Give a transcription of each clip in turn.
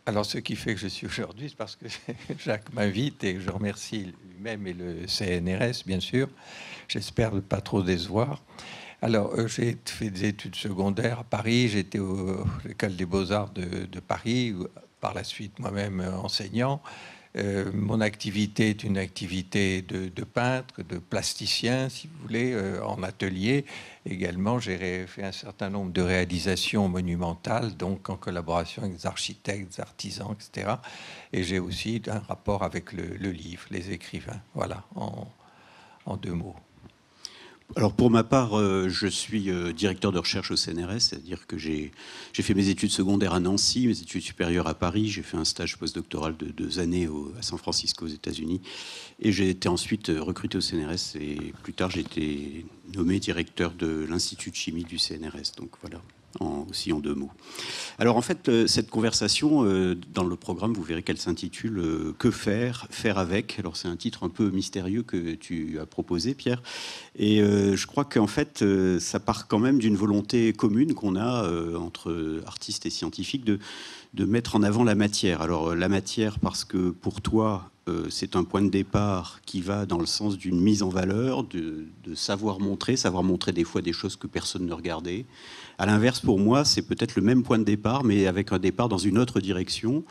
Alors, ce qui fait que je suis aujourd'hui, c'est parce que Jacques m'invite et je remercie lui-même et le CNRS, bien sûr. J'espère ne pas trop décevoir. Alors, j'ai fait des études secondaires à Paris. J'étais à l'école des beaux-arts de Paris, où, par la suite moi-même enseignant. Mon activité est une activité de peintre, de plasticien, si vous voulez, en atelier. Également, j'ai fait un certain nombre de réalisations monumentales, donc en collaboration avec des architectes, des artisans, etc. Et j'ai aussi un rapport avec le livre, les écrivains. Voilà, en deux mots. Alors pour ma part, je suis directeur de recherche au CNRS, c'est-à-dire que j'ai fait mes études secondaires à Nancy, mes études supérieures à Paris, j'ai fait un stage postdoctoral de 2 années à San Francisco aux États-Unis, et j'ai été ensuite recruté au CNRS, et plus tard j'ai été nommé directeur de l'Institut de chimie du CNRS, donc voilà. Aussi en 2 mots. Alors en fait, cette conversation, dans le programme, vous verrez qu'elle s'intitule Que faire, faire avec. Alors c'est un titre un peu mystérieux que tu as proposé, Pierre. Et je crois qu'en fait, ça part quand même d'une volonté commune qu'on a entre artistes et scientifiques de mettre en avant la matière. Alors la matière parce que pour toi, c'est un point de départ qui va dans le sens d'une mise en valeur, de savoir montrer des fois des choses que personne ne regardait. À l'inverse, pour moi, c'est peut-être le même point de départ, mais avec un départ dans une autre direction,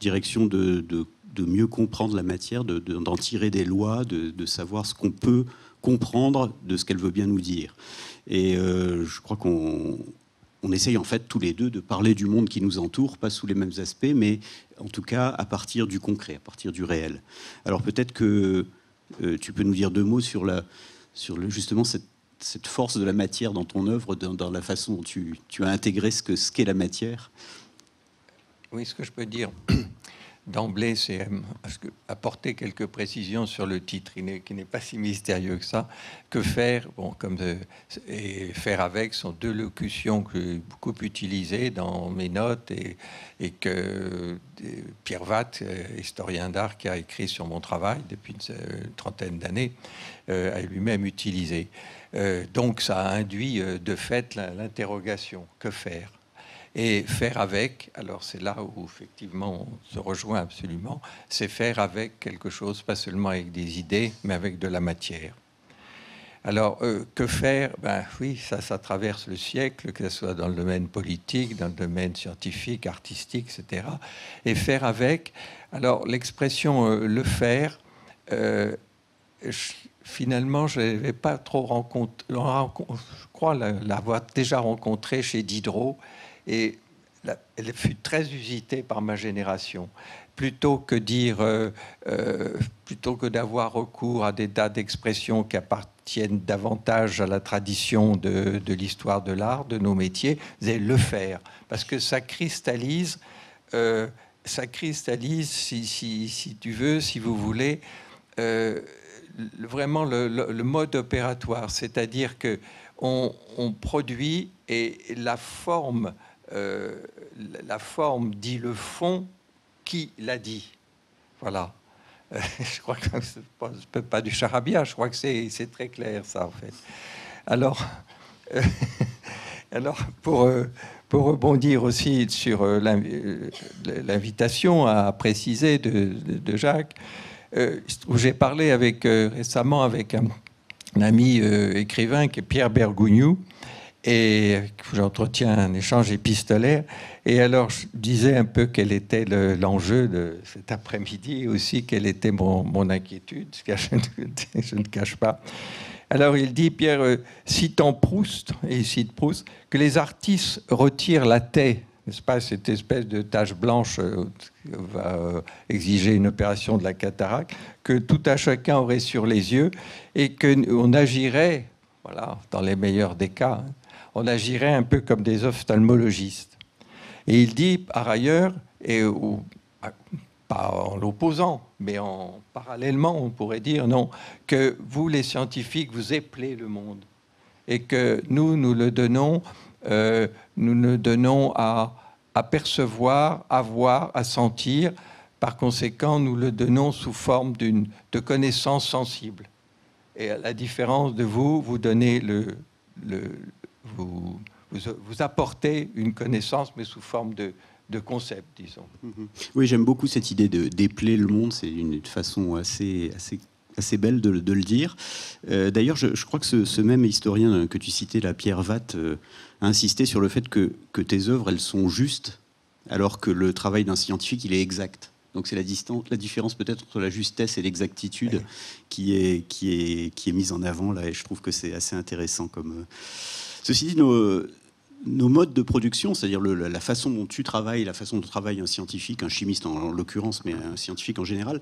de mieux comprendre la matière, d'en tirer des lois, de savoir ce qu'on peut comprendre de ce qu'elle veut bien nous dire. Et je crois qu'on essaye en fait tous les deux de parler du monde qui nous entoure, pas sous les mêmes aspects, mais en tout cas à partir du concret, à partir du réel. Alors peut-être que tu peux nous dire 2 mots sur justement cette force de la matière dans ton œuvre, dans la façon dont tu as intégré ce qu'est la matière. Oui, ce que je peux dire d'emblée, c'est apporter quelques précisions sur le titre, qui n'est pas si mystérieux que ça. Que faire, bon, et faire avec sont 2 locutions que j'ai beaucoup utilisées dans mes notes et que Pierre Watt, historien d'art qui a écrit sur mon travail depuis une trentaine d'années, a lui-même utilisé. Donc ça a induit de fait l'interrogation. Que faire ? Et faire avec, alors c'est là où effectivement on se rejoint absolument, c'est faire avec quelque chose, pas seulement avec des idées, mais avec de la matière. Alors, que faire? Ben oui, ça traverse le siècle, que ce soit dans le domaine politique, dans le domaine scientifique, artistique, etc. Et faire avec, alors l'expression le faire, finalement, je n'avais pas trop rencontré, je crois l'avoir déjà rencontré chez Diderot, et elle fut très usitée par ma génération. Plutôt que plutôt que d'avoir recours à des tas d'expressions qui appartiennent davantage à la tradition de l'histoire de l'art, de nos métiers, c'est le faire, parce que ça cristallise, si tu veux, si vous voulez, vraiment le mode opératoire, c'est-à-dire que on produit et la forme dit le fond qui l'a dit. Voilà. Je crois que c'est pas du charabia, je crois que c'est très clair ça en fait. Alors, alors pour rebondir aussi sur l'invitation à préciser de Jacques, où j'ai parlé récemment avec un ami écrivain qui est Pierre Bergougnoux, et j'entretiens un échange épistolaire. Et alors, je disais un peu quel était l'enjeu de cet après-midi, aussi quelle était mon inquiétude, ce que je ne cache pas. Alors, il dit, Pierre, citant Proust, et il cite Proust, que les artistes retirent la taie, n'est-ce pas, cette espèce de tache blanche qui va exiger une opération de la cataracte, que tout à chacun aurait sur les yeux, et qu'on agirait, voilà, dans les meilleurs des cas, on agirait un peu comme des ophtalmologistes. Et il dit, par ailleurs, pas en l'opposant, mais parallèlement, on pourrait dire, non, que vous, les scientifiques, vous éplez le monde. Et que nous le donnons, à percevoir, à voir, à sentir. Par conséquent, nous le donnons sous forme de connaissance sensible. Et à la différence de vous, vous donnez vous apportez une connaissance, mais sous forme de concept, disons. Oui, j'aime beaucoup cette idée de d'épeler le monde. C'est une façon assez belle de le dire. D'ailleurs, je crois que ce même historien que tu citais, là, Pierre Watt, a insisté sur le fait que tes œuvres, elles sont justes, alors que le travail d'un scientifique, il est exact. Donc c'est la différence peut-être entre la justesse et l'exactitude qui est mise en avant là, et je trouve que c'est assez intéressant. Ceci dit, nos modes de production, c'est-à-dire la façon dont tu travailles, la façon dont travaille un scientifique, un chimiste en l'occurrence, mais un scientifique en général,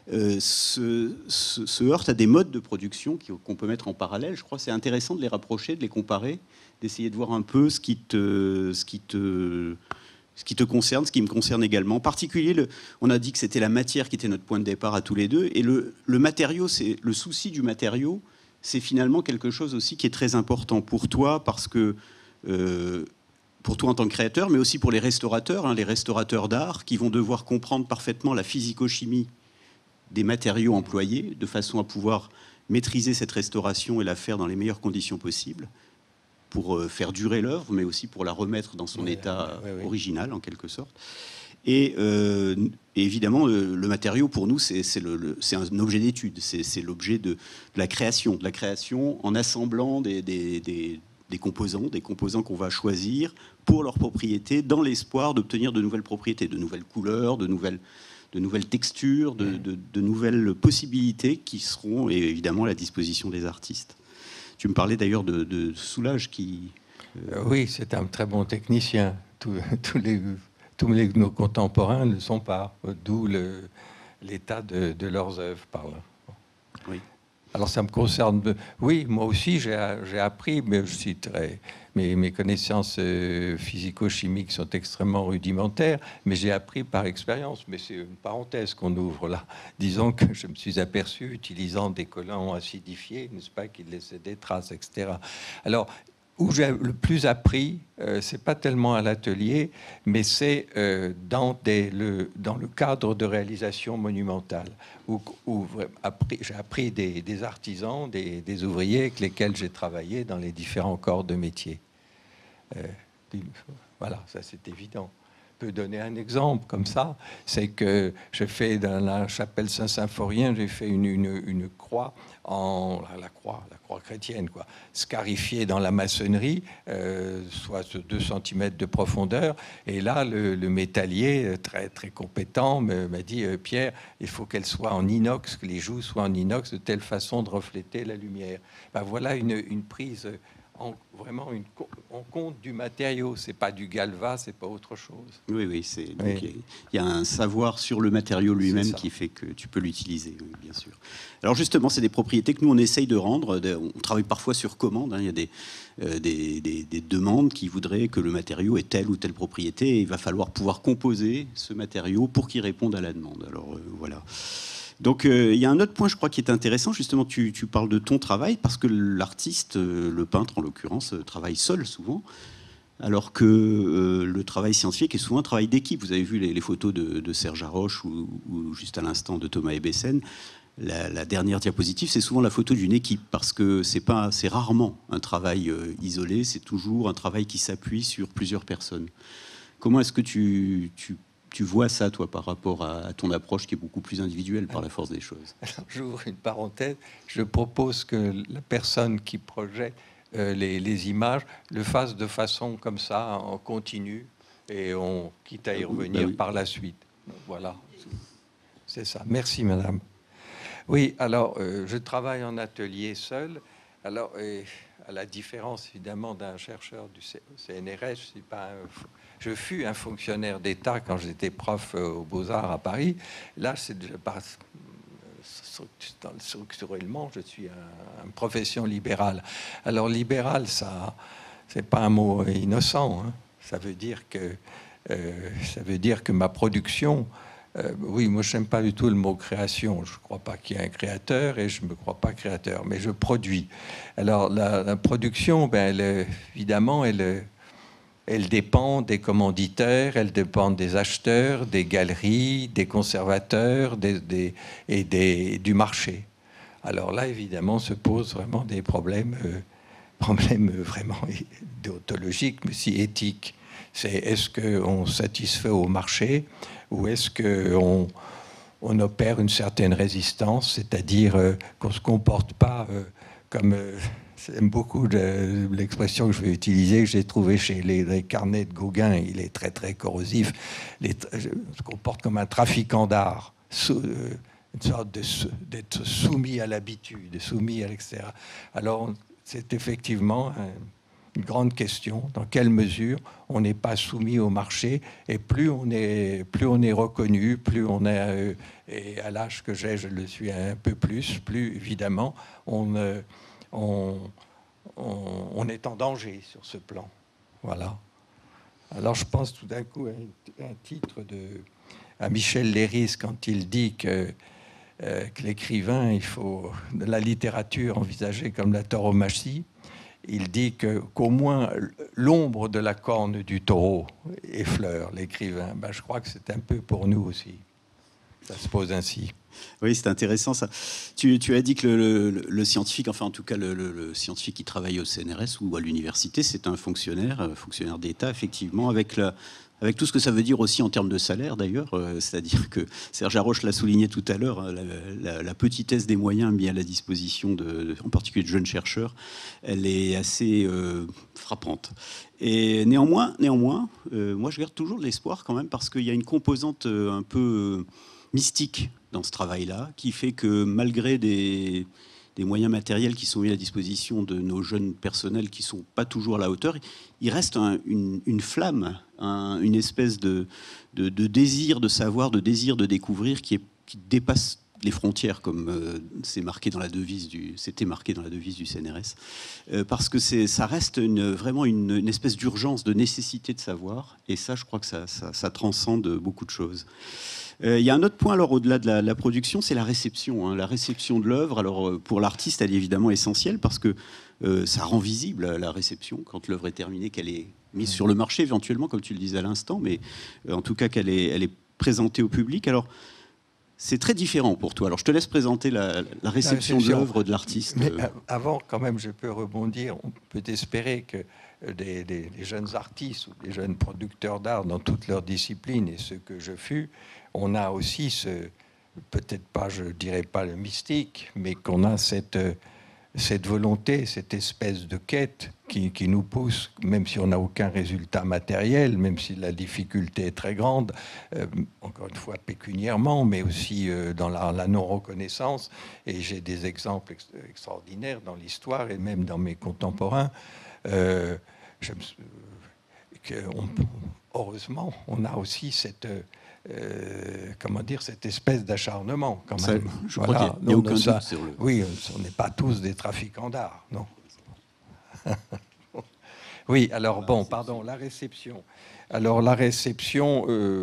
se heurtent à des modes de production qu'on peut mettre en parallèle. Je crois que c'est intéressant de les rapprocher, de les comparer, d'essayer de voir un peu ce qui te concerne, ce qui me concerne également. En particulier, on a dit que c'était la matière qui était notre point de départ à tous les deux, et le matériau, c'est le souci du matériau, c'est finalement quelque chose aussi qui est très important pour toi, parce que pour toi en tant que créateur, mais aussi pour les restaurateurs d'art, qui vont devoir comprendre parfaitement la physico-chimie des matériaux employés, de façon à pouvoir maîtriser cette restauration et la faire dans les meilleures conditions possibles, pour faire durer l'œuvre, mais aussi pour la remettre dans son état original, en quelque sorte. Et évidemment, le matériau, pour nous, c'est un objet d'étude, c'est l'objet de la création en assemblant des composants qu'on va choisir pour leurs propriétés, dans l'espoir d'obtenir de nouvelles propriétés, de nouvelles couleurs, de nouvelles textures, de nouvelles possibilités qui seront évidemment à la disposition des artistes. Tu me parlais d'ailleurs de Soulages qui... Oui, c'est un très bon technicien. Tous nos contemporains ne le sont pas, d'où l'état de leurs œuvres par là. Oui. Alors ça me concerne. Oui, moi aussi j'ai appris, mais je suis mes connaissances physico-chimiques sont extrêmement rudimentaires, mais j'ai appris par expérience. Mais c'est une parenthèse qu'on ouvre là. Disons que je me suis aperçu, utilisant des collants acidifiés, n'est-ce pas, qui laissaient des traces, etc. Alors, où j'ai le plus appris, c'est pas tellement à l'atelier, mais c'est dans le cadre de réalisation monumentale, où j'ai appris des artisans, des ouvriers avec lesquels j'ai travaillé dans les différents corps de métier. Voilà, ça c'est évident. Je peux donner un exemple comme ça, c'est que j'ai fait dans la chapelle Saint-Symphorien, j'ai fait une croix la croix chrétienne, quoi, scarifiée dans la maçonnerie, soit 2 cm de profondeur. Et là, le métallier, très, très compétent, m'a dit Pierre, il faut qu'elle soit en inox, que les joues soient en inox, de telle façon de refléter la lumière. Ben, voilà une prise vraiment en compte du matériau. C'est pas du galva, c'est pas autre chose. Oui, il y a un savoir sur le matériau lui-même qui fait que tu peux l'utiliser, oui, bien sûr. Alors justement, c'est des propriétés que nous on essaye de rendre. On travaille parfois sur commande. Il y a des demandes qui voudraient que le matériau ait telle ou telle propriété, et il va falloir pouvoir composer ce matériau pour qu'il réponde à la demande. Alors voilà. Donc il y a un autre point, je crois, qui est intéressant. Justement, tu parles de ton travail, parce que l'artiste, le peintre en l'occurrence, travaille seul souvent, alors que le travail scientifique est souvent un travail d'équipe. Vous avez vu les photos de Serge Haroche ou juste à l'instant de Thomas Ebessen. La dernière diapositive, c'est souvent la photo d'une équipe, parce que c'est rarement un travail isolé, c'est toujours un travail qui s'appuie sur plusieurs personnes. Comment est-ce que tu vois ça, toi, par rapport à ton approche qui est beaucoup plus individuelle par la force des choses? Alors, j'ouvre une parenthèse. Je propose que la personne qui projette les images le fasse de façon comme ça, en continu, et on quitte à y revenir par la suite. Voilà, c'est ça. Merci, madame. Oui, alors, je travaille en atelier seul. Alors, à la différence, évidemment, d'un chercheur du CNRS, je fus un fonctionnaire d'État quand j'étais prof aux Beaux-Arts à Paris. Là, structurellement, je suis une profession libérale. Alors, libéral, ça, c'est pas un mot innocent, hein. Ça veut dire que ma production... oui, moi je n'aime pas du tout le mot création. Je ne crois pas qu'il y ait un créateur et je ne me crois pas créateur, mais je produis. Alors la production, évidemment, elle dépend des commanditaires, elle dépend des acheteurs, des galeries, des conservateurs et du marché. Alors là, évidemment, se posent vraiment des problèmes vraiment déontologiques, mais aussi éthiques. C'est est-ce qu'on satisfait au marché ou est-ce qu'on opère une certaine résistance, c'est-à-dire qu'on ne se comporte pas comme... J'aime beaucoup l'expression que je vais utiliser, que j'ai trouvée chez les carnets de Gauguin. Il est très, très corrosif. Se comporte comme un trafiquant d'art, une sorte d'être soumis à l'habitude, soumis à l'extérieur. Alors, c'est effectivement une grande question. Dans quelle mesure on n'est pas soumis au marché, et plus on est reconnu, plus on est... et à l'âge que j'ai, je le suis un peu plus évidemment, on est en danger sur ce plan. Voilà. Alors je pense tout d'un coup à un titre à Michel Leiris quand il dit que l'écrivain, il faut de la littérature envisagée comme la tauromachie. Il dit qu'au moins l'ombre de la corne du taureau effleure l'écrivain. Ben, je crois que c'est un peu pour nous aussi. Ça se pose ainsi. Oui, c'est intéressant ça. Tu as dit que le scientifique, enfin en tout cas le scientifique qui travaille au CNRS ou à l'université, c'est un fonctionnaire d'État, effectivement, avec tout ce que ça veut dire aussi en termes de salaire d'ailleurs. C'est-à-dire que Serge Haroche l'a souligné tout à l'heure, la petitesse des moyens mis à la disposition en particulier de jeunes chercheurs, elle est assez frappante. Et néanmoins, moi je garde toujours de l'espoir quand même, parce qu'il y a une composante un peu mystique dans ce travail-là, qui fait que malgré des moyens matériels qui sont mis à la disposition de nos jeunes personnels qui ne sont pas toujours à la hauteur, il reste une flamme, une espèce de désir de savoir, de désir de découvrir qui dépasse les frontières, comme c'était marqué dans la devise du CNRS, parce que ça reste vraiment une espèce d'urgence, de nécessité de savoir, et ça, je crois que ça transcende beaucoup de choses. Il y a un autre point, alors, au-delà de la production, c'est la réception. Hein. La réception de l'œuvre, alors, pour l'artiste, elle est évidemment essentielle, parce que ça rend visible la réception, quand l'œuvre est terminée, qu'elle est mise sur le marché, éventuellement, comme tu le disais à l'instant, mais en tout cas, qu'elle est présentée au public. Alors, c'est très différent pour toi. Alors, je te laisse présenter la réception de l'œuvre de l'artiste. Mais avant, quand même, je peux rebondir. On peut espérer que des jeunes artistes ou des jeunes producteurs d'art dans toutes leurs disciplines, et ce que je fus, on a aussi peut-être pas, je dirais pas le mystique, mais qu'on a cette volonté, cette espèce de quête qui nous pousse, même si on n'a aucun résultat matériel, même si la difficulté est très grande, encore une fois pécuniairement, mais aussi dans la non-reconnaissance. Et j'ai des exemples extraordinaires dans l'histoire et même dans mes contemporains. Heureusement, on a aussi cette espèce d'acharnement quand même. Ça, je crois qu'il n'y a aucun doute sur le... Oui, on n'est pas tous des trafiquants d'art, non. Oui, alors bon, pardon, la réception. Alors la réception,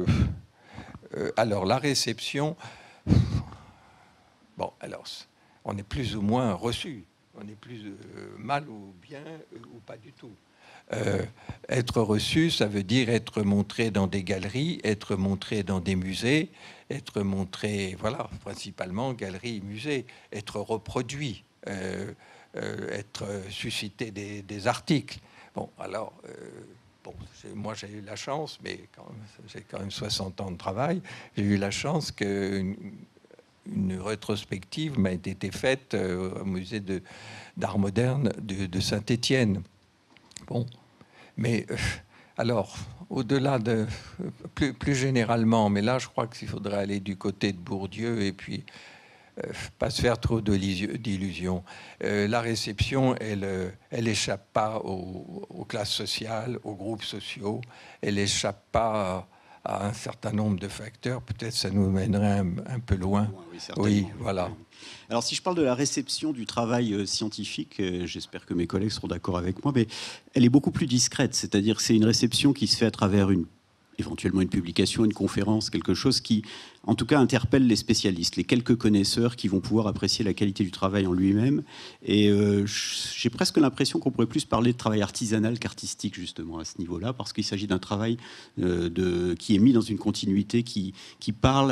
bon, alors on est plus ou moins reçu, on est plus mal ou bien ou pas du tout. Être reçu, ça veut dire être montré dans des galeries, être montré dans des musées, être montré, voilà, principalement galeries, musées, être reproduit, être suscité des articles. Bon, alors, moi j'ai eu la chance, mais j'ai quand même 60 ans de travail, j'ai eu la chance qu'une rétrospective m'a été faite au musée d'art moderne de Saint-Étienne. Bon, mais alors, au-delà de... Plus généralement, mais là, je crois qu'il faudrait aller du côté de Bourdieu et puis pas se faire trop d'illusions. La réception, elle échappe pas aux classes sociales, aux groupes sociaux, elle échappe pas à un certain nombre de facteurs. Peut-être ça nous mènerait un peu loin. Oui, voilà. Alors, si je parle de la réception du travail scientifique, j'espère que mes collègues seront d'accord avec moi, mais elle est beaucoup plus discrète. C'est-à-dire que c'est une réception qui se fait à travers éventuellement une publication, une conférence, quelque chose qui, en tout cas, interpelle les spécialistes, les quelques connaisseurs qui vont pouvoir apprécier la qualité du travail en lui-même. Et j'ai presque l'impression qu'on pourrait plus parler de travail artisanal qu'artistique, justement, à ce niveau-là, parce qu'il s'agit d'un travail qui est mis dans une continuité qui parle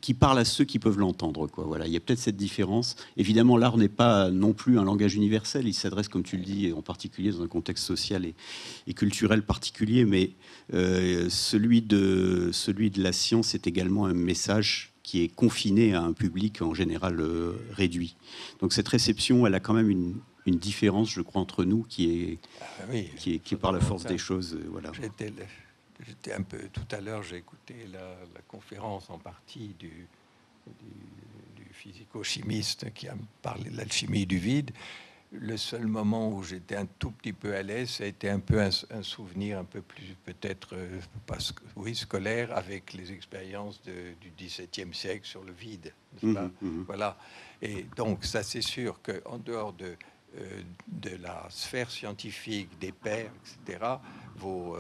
qui parle à ceux qui peuvent l'entendre, quoi. Voilà, il y a peut-être cette différence. Évidemment, l'art n'est pas non plus un langage universel. Il s'adresse, comme tu le dis, en particulier dans un contexte social et culturel particulier. Mais celui de la science est également un message qui est confiné à un public en général réduit. Donc cette réception, elle a quand même une différence, je crois, entre nous qui est par la force des choses. Voilà. J'étais un peu tout à l'heure, j'ai écouté la conférence en partie du physico-chimiste qui a parlé de l'alchimie du vide. Le seul moment où j'étais un tout petit peu à l'aise, ça a été un peu un souvenir un peu plus peut-être scolaire avec les expériences du XVIIe siècle sur le vide. Voilà. Et donc ça c'est sûr qu'en dehors de la sphère scientifique, des pairs, etc., vos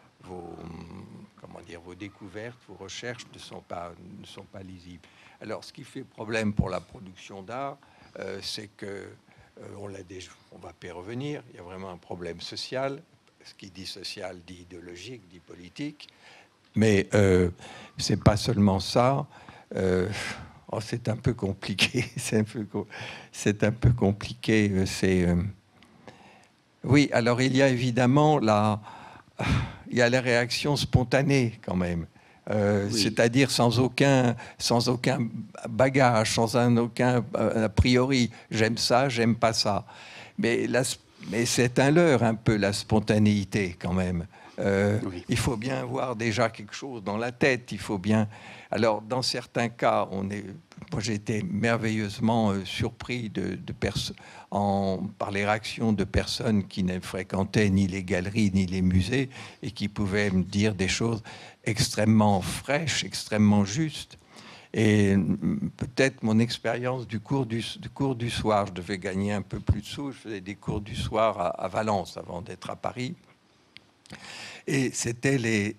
découvertes, vos recherches ne sont pas lisibles. Alors, ce qui fait problème pour la production d'art, c'est que, on va pas y revenir, il y a vraiment un problème social. Ce qui dit social dit idéologique, dit politique. Mais c'est pas seulement ça. C'est un peu compliqué. C'est un peu compliqué. Oui, alors il y a évidemment il y a la réaction spontanée quand même, oui. C'est-à-dire sans aucun bagage, sans aucun a priori. J'aime ça, j'aime pas ça. Mais c'est un leurre un peu la spontanéité quand même. Oui. Il faut bien avoir déjà quelque chose dans la tête. Il faut bien. Alors dans certains cas, moi j'ai été merveilleusement surpris par les réactions de personnes qui ne fréquentaient ni les galeries ni les musées et qui pouvaient me dire des choses extrêmement fraîches, extrêmement justes. Et peut-être mon expérience du cours du soir, je devais gagner un peu plus de sous, je faisais des cours du soir à Valence avant d'être à Paris. Et c'était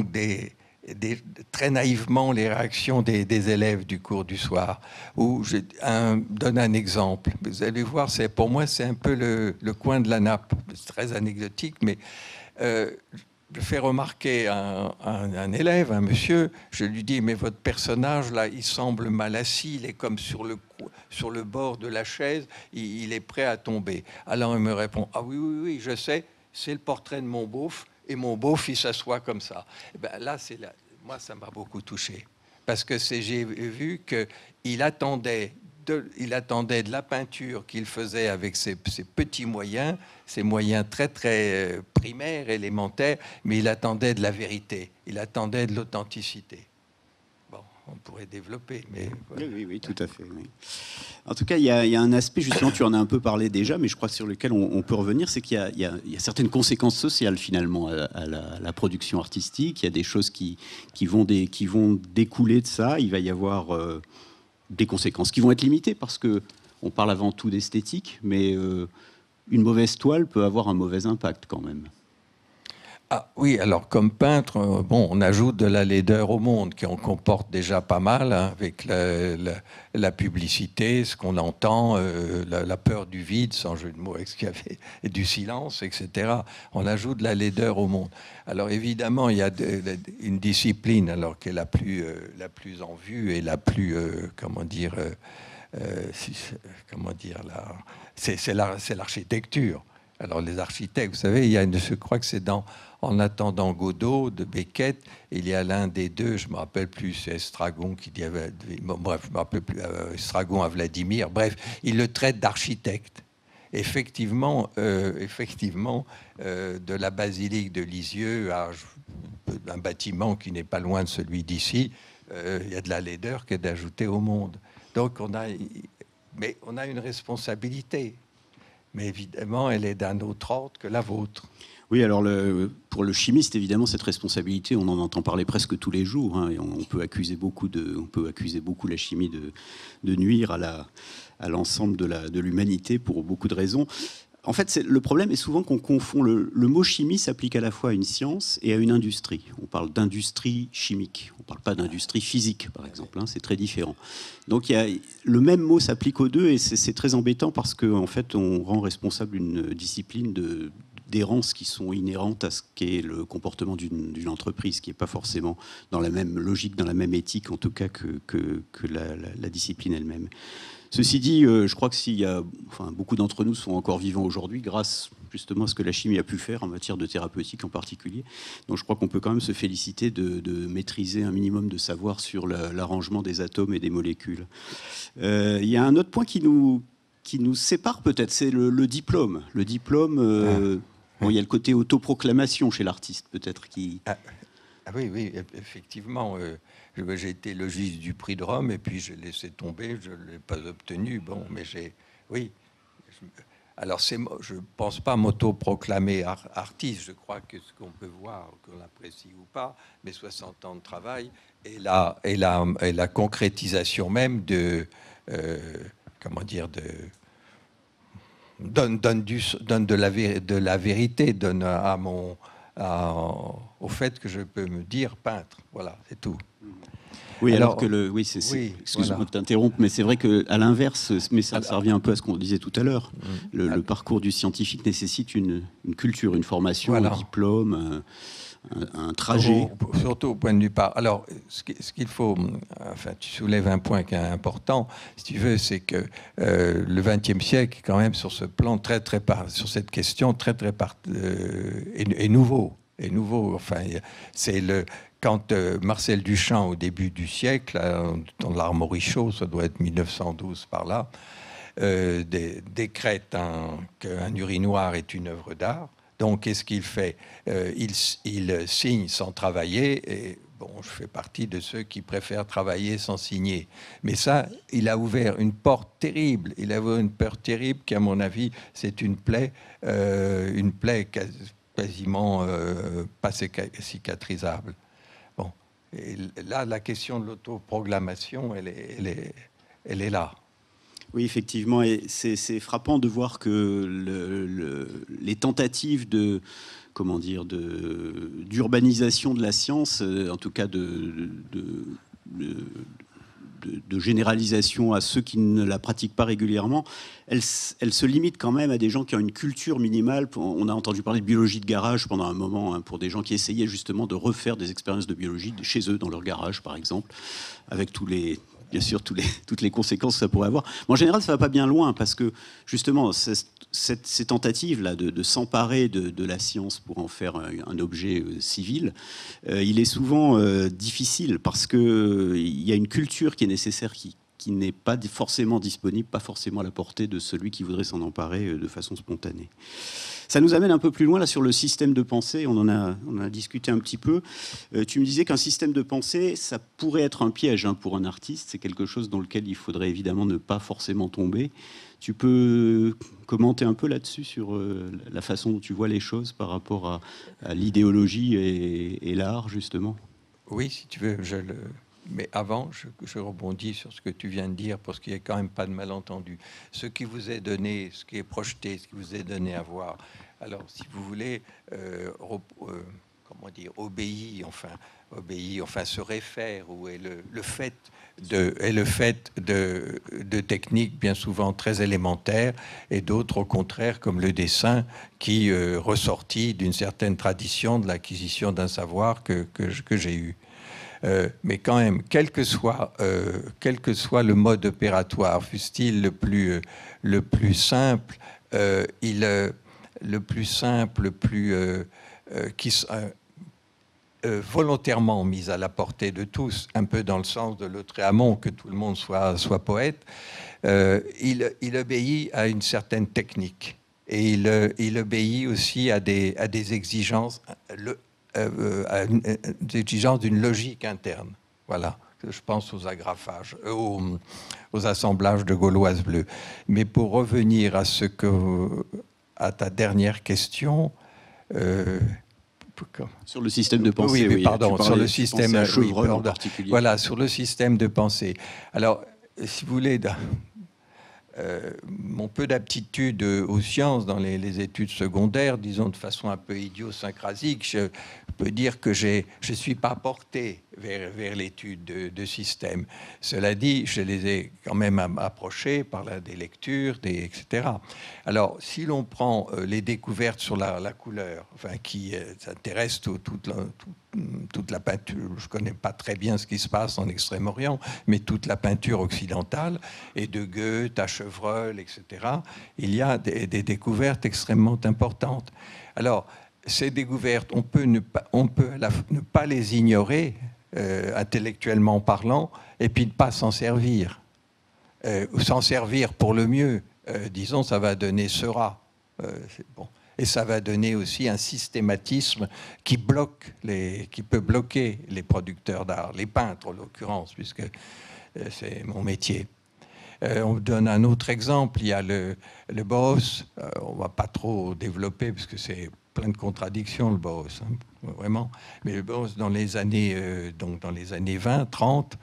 très naïvement les réactions des élèves du cours du soir, où je donne un exemple. Vous allez voir, pour moi, c'est un peu le coin de la nappe. C'est très anecdotique, mais je fais remarquer un élève, un monsieur, je lui dis, mais votre personnage, là, il semble mal assis, il est comme sur le bord de la chaise, il est prêt à tomber. Alors il me répond, ah oui, je sais, c'est le portrait de mon beauf, et mon beauf, il s'assoit comme ça. Et ben là, moi, ça m'a beaucoup touché. Parce que j'ai vu qu'il attendait de la peinture qu'il faisait avec ses petits moyens, ses moyens très, très primaires, élémentaires, mais il attendait de la vérité, il attendait de l'authenticité. Bon, on pourrait développer, mais... Voilà. Oui, tout à fait. Oui. En tout cas, il y a un aspect, justement, tu en as un peu parlé déjà, mais je crois sur lequel on peut revenir, c'est qu'il y a certaines conséquences sociales, finalement, à la production artistique. Il y a des choses qui vont découler de ça. Il va y avoir des conséquences qui vont être limitées, parce qu'on parle avant tout d'esthétique, mais une mauvaise toile peut avoir un mauvais impact, quand même. Ah oui, alors comme peintre, on ajoute de la laideur au monde, qui en comporte déjà pas mal, hein, avec la publicité, ce qu'on entend, la peur du vide, sans jeu de mots, avec ce qu'il y avait, et du silence, etc. On ajoute de la laideur au monde. Alors évidemment, il y a une discipline, alors qui est la plus en vue et la plus, c'est l'architecture. Alors les architectes, vous savez, je crois que c'est En attendant Godot de Beckett, il y a l'un des deux, je ne me rappelle plus, c'est Estragon qui dit, bref, je me rappelle plus, Estragon à Vladimir, bref, il le traite d'architecte. Effectivement, de la basilique de Lisieux à un bâtiment qui n'est pas loin de celui d'ici, il y a de la laideur qui est d'ajoutée au monde. Donc on a une responsabilité. Mais évidemment, elle est d'un autre ordre que la vôtre. Oui, alors pour le chimiste, évidemment, cette responsabilité, on en entend parler presque tous les jours, hein, et on peut accuser beaucoup la chimie de nuire à l'ensemble de l'humanité pour beaucoup de raisons. En fait, le problème est souvent qu'on confond le mot chimie s'applique à la fois à une science et à une industrie. On parle d'industrie chimique, on ne parle pas d'industrie physique, par exemple, hein, c'est très différent. Donc le même mot s'applique aux deux, et c'est très embêtant parce qu'en fait, on rend responsable une discipline d'errance qui sont inhérentes à ce qu'est le comportement d'une entreprise, qui n'est pas forcément dans la même logique, dans la même éthique, en tout cas, que la discipline elle-même. Ceci dit, je crois que beaucoup d'entre nous sont encore vivants aujourd'hui grâce justement à ce que la chimie a pu faire en matière de thérapeutique en particulier. Donc je crois qu'on peut quand même se féliciter de maîtriser un minimum de savoir sur l'arrangement des atomes et des molécules. Il y a un autre point qui nous sépare peut-être, c'est le diplôme. Le diplôme, bon, il y a le côté autoproclamation chez l'artiste peut-être qui... Oui, effectivement. J'ai été logiste du prix de Rome et puis j'ai laissé tomber, je ne l'ai pas obtenu. Bon, mais oui. Alors, je ne pense pas m'autoproclamer artiste. Je crois que ce qu'on peut voir, qu'on apprécie ou pas, mes 60 ans de travail et la concrétisation même donne de la vérité, donne au fait que je peux me dire peintre. Voilà, c'est tout. Oui, alors que excuse-moi de t'interrompre, mais c'est vrai qu'à l'inverse, mais ça revient un peu à ce qu'on disait tout à l'heure. Le parcours du scientifique nécessite une culture, une formation, un diplôme, un trajet. Surtout au point de vue Alors, ce qu'il faut, enfin, tu soulèves un point qui est important, si tu veux, c'est que le XXe siècle, quand même, sur ce plan sur cette question est nouveau. Enfin, c'est quand Marcel Duchamp, au début du siècle, dans l'Armorichaud, ça doit être 1912 par là, décrète qu'un urinoir est une œuvre d'art. Donc, qu'est-ce qu'il fait? Il signe sans travailler. Et bon, je fais partie de ceux qui préfèrent travailler sans signer. Mais ça, il a ouvert une porte terrible. Il a ouvert une porte terrible qui, à mon avis, c'est une plaie quasiment pas cicatrisable. Bon, et là, la question de l'autoproclamation, elle est là. Oui, effectivement, et c'est frappant de voir que les tentatives d'urbanisation de la science, en tout cas de généralisation à ceux qui ne la pratiquent pas régulièrement, elle se limite quand même à des gens qui ont une culture minimale. On a entendu parler de biologie de garage pendant un moment, pour des gens qui essayaient justement de refaire des expériences de biologie chez eux, dans leur garage par exemple, avec bien sûr, toutes les conséquences que ça pourrait avoir. Mais en général, ça ne va pas bien loin, parce que, justement, ces tentatives-là de s'emparer de la science pour en faire un objet civil, il est souvent difficile, parce qu'il y a une culture qui est nécessaire, qui n'est pas forcément disponible, pas forcément à la portée de celui qui voudrait s'en emparer de façon spontanée. Ça nous amène un peu plus loin là sur le système de pensée. On en a discuté un petit peu. Tu me disais qu'un système de pensée, ça pourrait être un piège pour un artiste. C'est quelque chose dans lequel il faudrait évidemment ne pas forcément tomber. Tu peux commenter un peu là-dessus sur la façon dont tu vois les choses par rapport à l'idéologie et l'art, justement? Oui, si tu veux, mais avant, je rebondis sur ce que tu viens de dire, parce qu'il n'y a quand même pas de malentendu. Ce qui vous est donné, ce qui est projeté, ce qui vous est donné à voir, alors si vous voulez, obéit, enfin se réfère, ou est le fait de techniques bien souvent très élémentaires, et d'autres au contraire, comme le dessin, qui ressortit d'une certaine tradition de l'acquisition d'un savoir que j'ai eu. Mais quand même, quel que soit le mode opératoire, fût-il le plus simple, volontairement mis à la portée de tous, un peu dans le sens de Lautréamont, que tout le monde soit poète, il obéit à une certaine technique, et il obéit aussi à des exigences. Des exigences d'une logique interne. Voilà, je pense aux agrafages, aux assemblages de gauloises bleues. Mais pour revenir à ta dernière question, sur le système de pensée, oui, pardon, sur le système, en particulier. Voilà, sur le système de pensée. Alors, si vous voulez, mon peu d'aptitude aux sciences dans les études secondaires, disons de façon un peu idiosyncrasique, je peux dire que je ne suis pas porté vers l'étude de systèmes. Cela dit, je les ai quand même approchés par des lectures, etc. Alors, si l'on prend les découvertes sur la couleur, enfin, qui s'intéressent toute la peinture, je ne connais pas très bien ce qui se passe en Extrême-Orient, mais toute la peinture occidentale, et de Goethe à Chevreul, etc., il y a des découvertes extrêmement importantes. Alors, ces découvertes, on peut ne pas les ignorer, intellectuellement parlant, et puis ne pas s'en servir. S'en servir pour le mieux. Disons, ça va donner sera. Bon. Et ça va donner aussi un systématisme qui peut bloquer les producteurs d'art, les peintres en l'occurrence, puisque c'est mon métier. On donne un autre exemple, il y a le Bauhaus. On ne va pas trop développer, parce que c'est plein de contradictions, le Bauhaus, hein, vraiment. Mais le Bauhaus, dans les années 20, 30,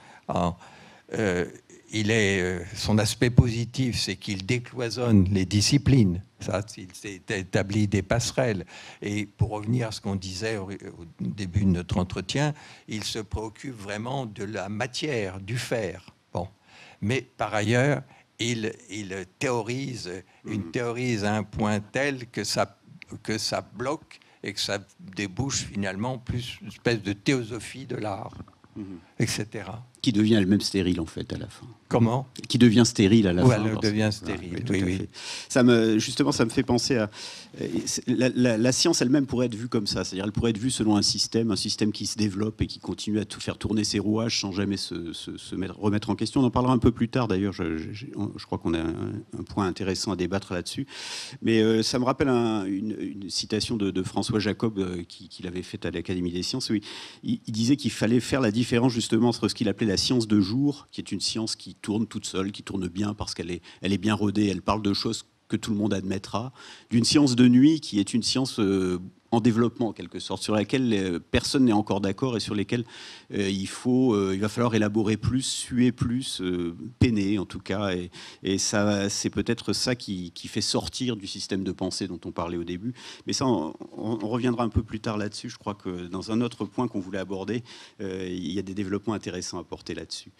son aspect positif, c'est qu'il décloisonne les disciplines. Ça, il s'est établi des passerelles. Et pour revenir à ce qu'on disait au début de notre entretien, il se préoccupe vraiment de la matière, du faire. Bon. Mais par ailleurs, il théorise à un point tel que ça bloque et que ça débouche finalement plus une espèce de théosophie de l'art, etc. Qui devient elle-même stérile, en fait, à la fin. Comment ? Qui devient stérile à la fin. Elle devient stérile, oui. Justement, ça me fait penser à... La science elle-même pourrait être vue comme ça. C'est-à-dire, elle pourrait être vue selon un système qui se développe et qui continue à tout faire tourner ses rouages sans jamais remettre en question. On en parlera un peu plus tard, d'ailleurs. Je crois qu'on a un point intéressant à débattre là-dessus. Mais ça me rappelle une citation de François Jacob qu'il avait faite à l'Académie des sciences. Où il disait qu'il fallait faire la différence, justement, entre ce qu'il appelait la science de jour, qui est une science qui tourne toute seule, qui tourne bien parce qu'elle est bien rodée, elle parle de choses que tout le monde admettra, d'une science de nuit qui est une science en développement en quelque sorte, sur laquelle personne n'est encore d'accord et sur lesquelles il va falloir élaborer plus, suer plus, peiner en tout cas, et ça, c'est peut-être ça qui fait sortir du système de pensée dont on parlait au début. Mais ça, on reviendra un peu plus tard là-dessus. Je crois que dans un autre point qu'on voulait aborder, il y a des développements intéressants à porter là-dessus.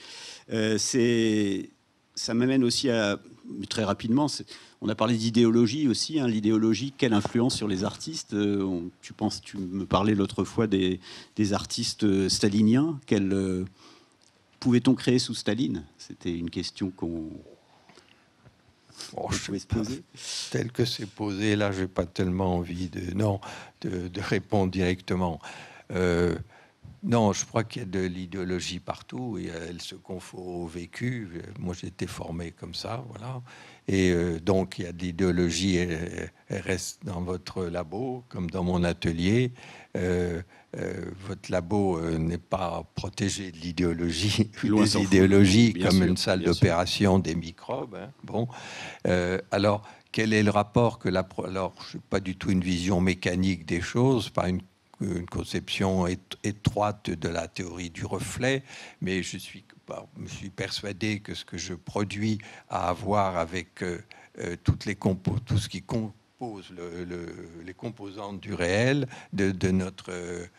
Ça m'amène aussi à, très rapidement, on a parlé d'idéologie aussi. L'idéologie, quelle influence sur les artistes ? Tu me parlais l'autre fois des artistes staliniens. Pouvait-on créer sous Staline ? C'était une question qu'on pouvait se poser. Tel que c'est posé, là, je n'ai pas tellement envie de répondre directement. Non, je crois qu'il y a de l'idéologie partout et elle se confond au vécu. Moi, j'ai été formé comme ça, voilà. Et donc, il y a de l'idéologie, elle reste dans votre labo, comme dans mon atelier. Votre labo n'est pas protégé de l'idéologie, des idéologies comme une salle d'opération des microbes. Hein. Bon, alors, quel est le rapport que alors, je suis pas du tout une vision mécanique des choses, pas une conception étroite de la théorie du reflet, mais je me suis persuadé que ce que je produis a à voir avec tout ce qui compose les composantes du réel, de notre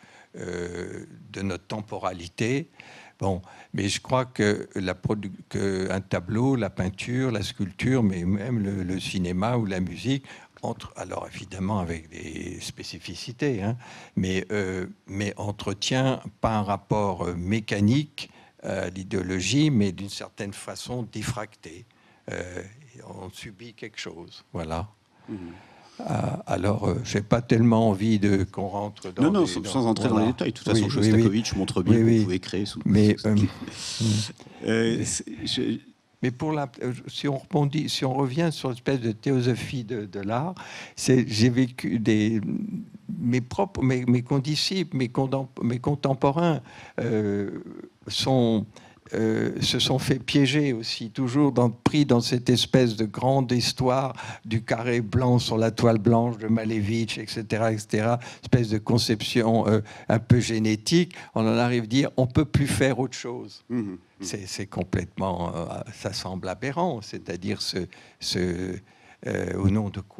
temporalité. Bon, mais je crois que un tableau, la peinture, la sculpture, mais même le cinéma ou la musique, alors évidemment avec des spécificités, hein, mais entretient pas un rapport mécanique à l'idéologie, mais d'une certaine façon diffracté. On subit quelque chose, voilà. Alors, j'ai pas tellement envie qu'on rentre dans sans entrer dans les détails. De toute façon, Shostakovich montre bien qu'on pouvait créer sous. Mais si on revient sur l'espèce de théosophie de l'art, j'ai vécu mes condisciples, mes contemporains se sont fait piéger aussi, toujours pris dans cette espèce de grande histoire du carré blanc sur la toile blanche de Malevich, etc., espèce de conception un peu génétique. On en arrive à dire on peut plus faire autre chose. C'est complètement, ça semble aberrant, c'est-à-dire au nom de quoi ?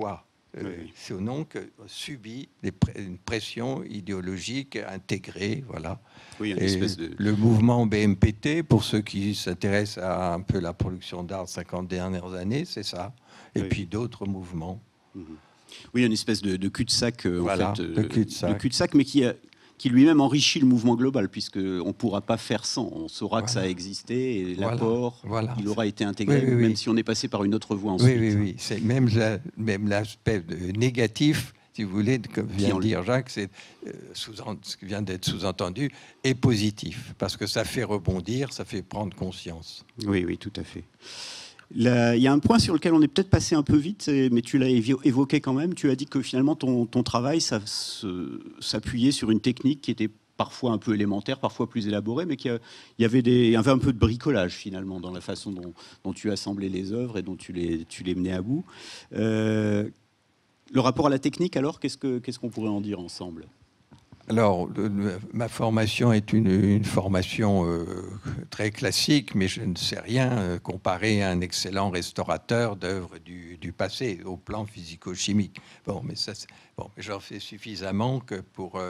sinon que subit une pression idéologique intégrée, voilà. Oui, une espèce de... Le mouvement BMPT, pour ceux qui s'intéressent à un peu la production d'art 50 dernières années, c'est ça. Et puis d'autres mouvements. Oui, une espèce de cul-de-sac, voilà, en fait, de cul-de-sac, mais qui lui-même enrichit le mouvement global, puisqu'on ne pourra pas faire sans. On saura que ça a existé, et l'apport, il aura été intégré, même si on est passé par une autre voie ensuite. Oui. C'est même l'aspect négatif, si vous voulez, comme vient de dire Jacques, c'est ce qui vient d'être sous-entendu, est positif, parce que ça fait rebondir, ça fait prendre conscience. Oui, tout à fait. Il y a un point sur lequel on est peut-être passé un peu vite, mais tu l'as évoqué quand même. Tu as dit que finalement ton travail s'appuyait sur une technique qui était parfois un peu élémentaire, parfois plus élaborée, mais il y avait un peu de bricolage finalement dans la façon dont tu assemblais les œuvres et dont tu les menais à bout. Le rapport à la technique, alors, qu'est-ce qu'on pourrait en dire ensemble ? Alors, ma formation est une formation très classique, mais je ne sais rien comparer à un excellent restaurateur d'œuvres du passé, au plan physico-chimique. Bon, mais j'en fais suffisamment que pour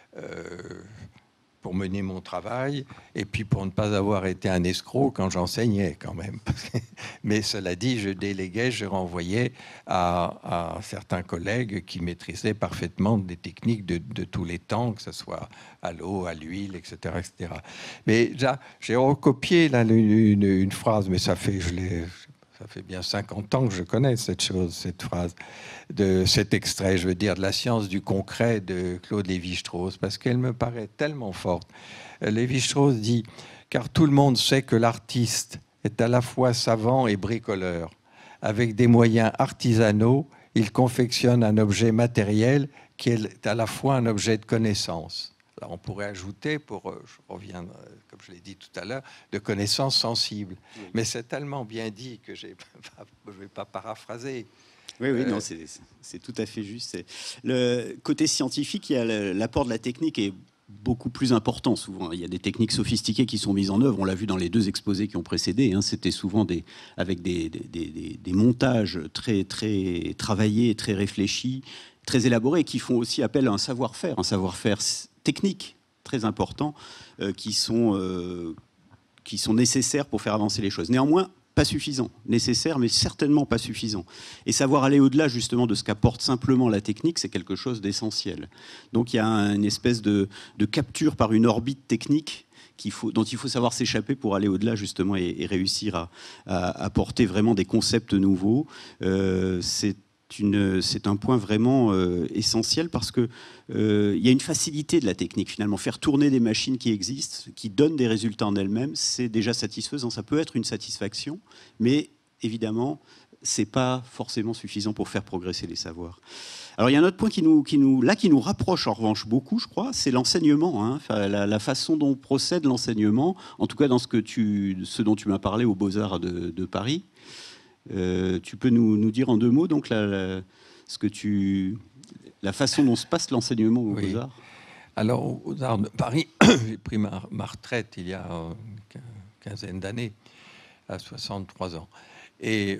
mener mon travail, et puis pour ne pas avoir été un escroc quand j'enseignais quand même. Mais cela dit, je déléguais, je renvoyais à certains collègues qui maîtrisaient parfaitement des techniques de tous les temps, que ce soit à l'eau, à l'huile, etc., etc. Mais là, j'ai recopié là, une phrase, mais ça fait bien 50 ans que je connais cette phrase, de cet extrait, je veux dire, de La science du concret de Claude Lévi-Strauss, parce qu'elle me paraît tellement forte. Lévi-Strauss dit « Car tout le monde sait que l'artiste est à la fois savant et bricoleur. Avec des moyens artisanaux, il confectionne un objet matériel qui est à la fois un objet de connaissance. » Là, on pourrait ajouter, je reviens, comme je l'ai dit tout à l'heure, de connaissances sensibles. Oui. Mais c'est tellement bien dit que je ne vais pas paraphraser. Oui, non, c'est tout à fait juste. Le côté scientifique, il y a l'apport de la technique est beaucoup plus important souvent. Il y a des techniques sophistiquées qui sont mises en œuvre. On l'a vu dans les deux exposés qui ont précédé. C'était souvent avec des montages très, très travaillés, très réfléchis, très élaborés, qui font aussi appel à un savoir-faire techniques très importants qui sont nécessaires pour faire avancer les choses. Néanmoins, pas suffisant, nécessaire, mais certainement pas suffisant. Et savoir aller au-delà justement de ce qu'apporte simplement la technique, c'est quelque chose d'essentiel. Donc il y a une espèce de capture par une orbite technique dont il faut savoir s'échapper pour aller au-delà justement et réussir à apporter vraiment des concepts nouveaux. C'est un point vraiment essentiel parce que y a une facilité de la technique finalement. Faire tourner des machines qui existent, qui donnent des résultats en elles-mêmes, c'est déjà satisfaisant. Ça peut être une satisfaction, mais évidemment, c'est pas forcément suffisant pour faire progresser les savoirs. Alors il y a un autre point qui nous rapproche en revanche beaucoup, je crois, c'est l'enseignement. Enfin, la façon dont procède l'enseignement, en tout cas dans ce dont tu m'as parlé aux Beaux-Arts de Paris. Tu peux nous dire en deux mots donc la façon dont se passe l'enseignement aux Beaux-Arts ? Alors, aux Beaux-Arts de Paris, j'ai pris ma retraite il y a une quinzaine d'années, à 63 ans. Et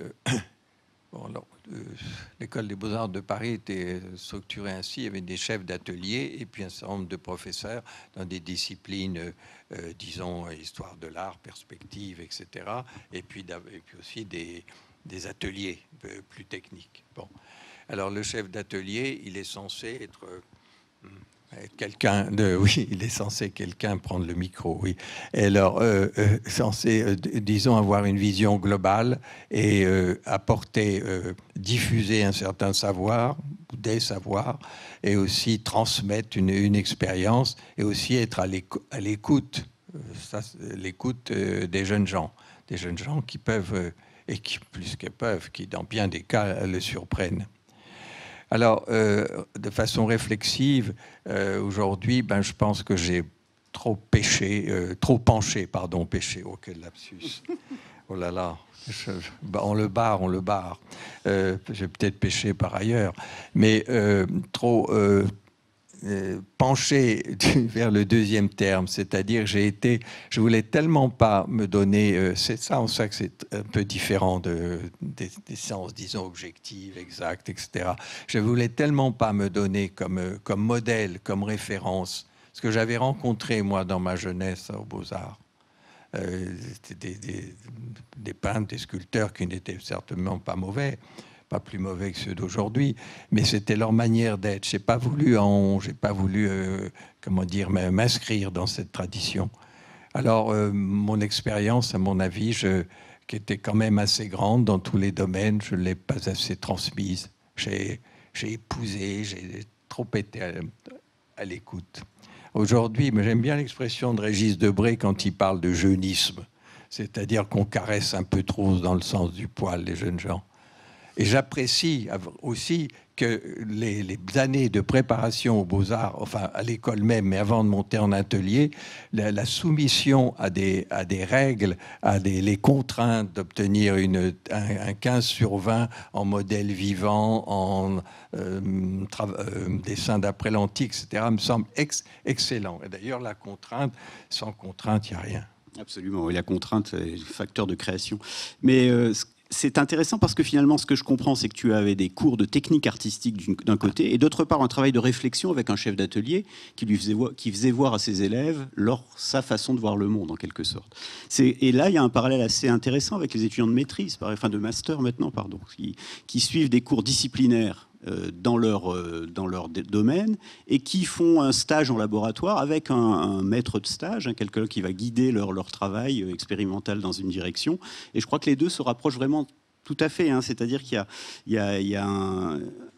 l'école des Beaux-Arts de Paris était structurée ainsi. Il y avait des chefs d'atelier et puis un certain nombre de professeurs dans des disciplines, disons, histoire de l'art, perspective, etc. Et puis aussi des ateliers plus techniques. Bon. Alors, le chef d'atelier, il est censé être quelqu'un il est censé prendre le micro, oui. Et alors, censé, disons, avoir une vision globale et diffuser un certain savoir, des savoirs, et aussi transmettre une expérience, et aussi être à l'écoute, des jeunes gens qui peuvent, et qui, plus qu'elles peuvent, qui dans bien des cas le surprennent. Alors, de façon réflexive, aujourd'hui, je pense que j'ai trop penché, oh quel lapsus, oh là là, on le barre, j'ai peut-être péché par ailleurs, mais trop penché vers le deuxième terme, c'est-à-dire je voulais tellement pas me donner, c'est ça, on sait que c'est un peu différent des sciences, disons, objectives, exactes, etc. Je voulais tellement pas me donner comme modèle, comme référence, ce que j'avais rencontré, moi, dans ma jeunesse aux Beaux-Arts. C'était des peintres, des sculpteurs qui n'étaient certainement pas mauvais, pas plus mauvais que ceux d'aujourd'hui, mais c'était leur manière d'être. J'ai pas voulu comment dire, m'inscrire dans cette tradition. Alors, mon expérience, à mon avis, qui était quand même assez grande dans tous les domaines, je ne l'ai pas assez transmise. J'ai épousé, j'ai trop été à l'écoute. Aujourd'hui, mais j'aime bien l'expression de Régis Debray quand il parle de jeunisme, c'est-à-dire qu'on caresse un peu trop dans le sens du poil les jeunes gens. Et j'apprécie aussi que les années de préparation aux Beaux-Arts, enfin à l'école même, mais avant de monter en atelier, la soumission à des règles, les contraintes d'obtenir un 15/20 en modèle vivant, en dessin d'après l'antique, etc., me semble excellent. Et d'ailleurs, la contrainte, sans contrainte, il n'y a rien. Absolument, et la contrainte est le facteur de création. Mais c'est intéressant parce que finalement, ce que je comprends, c'est que tu avais des cours de technique artistique d'un côté, et d'autre part, un travail de réflexion avec un chef d'atelier qui faisait voir à ses élèves sa façon de voir le monde, en quelque sorte. Et là, il y a un parallèle assez intéressant avec les étudiants de maîtrise, enfin de master maintenant, pardon, qui suivent des cours disciplinaires dans leur domaine et qui font un stage en laboratoire avec un maître de stage, quelqu'un qui va guider leur travail expérimental dans une direction. Et je crois que les deux se rapprochent vraiment tout à fait. C'est-à-dire qu'il y a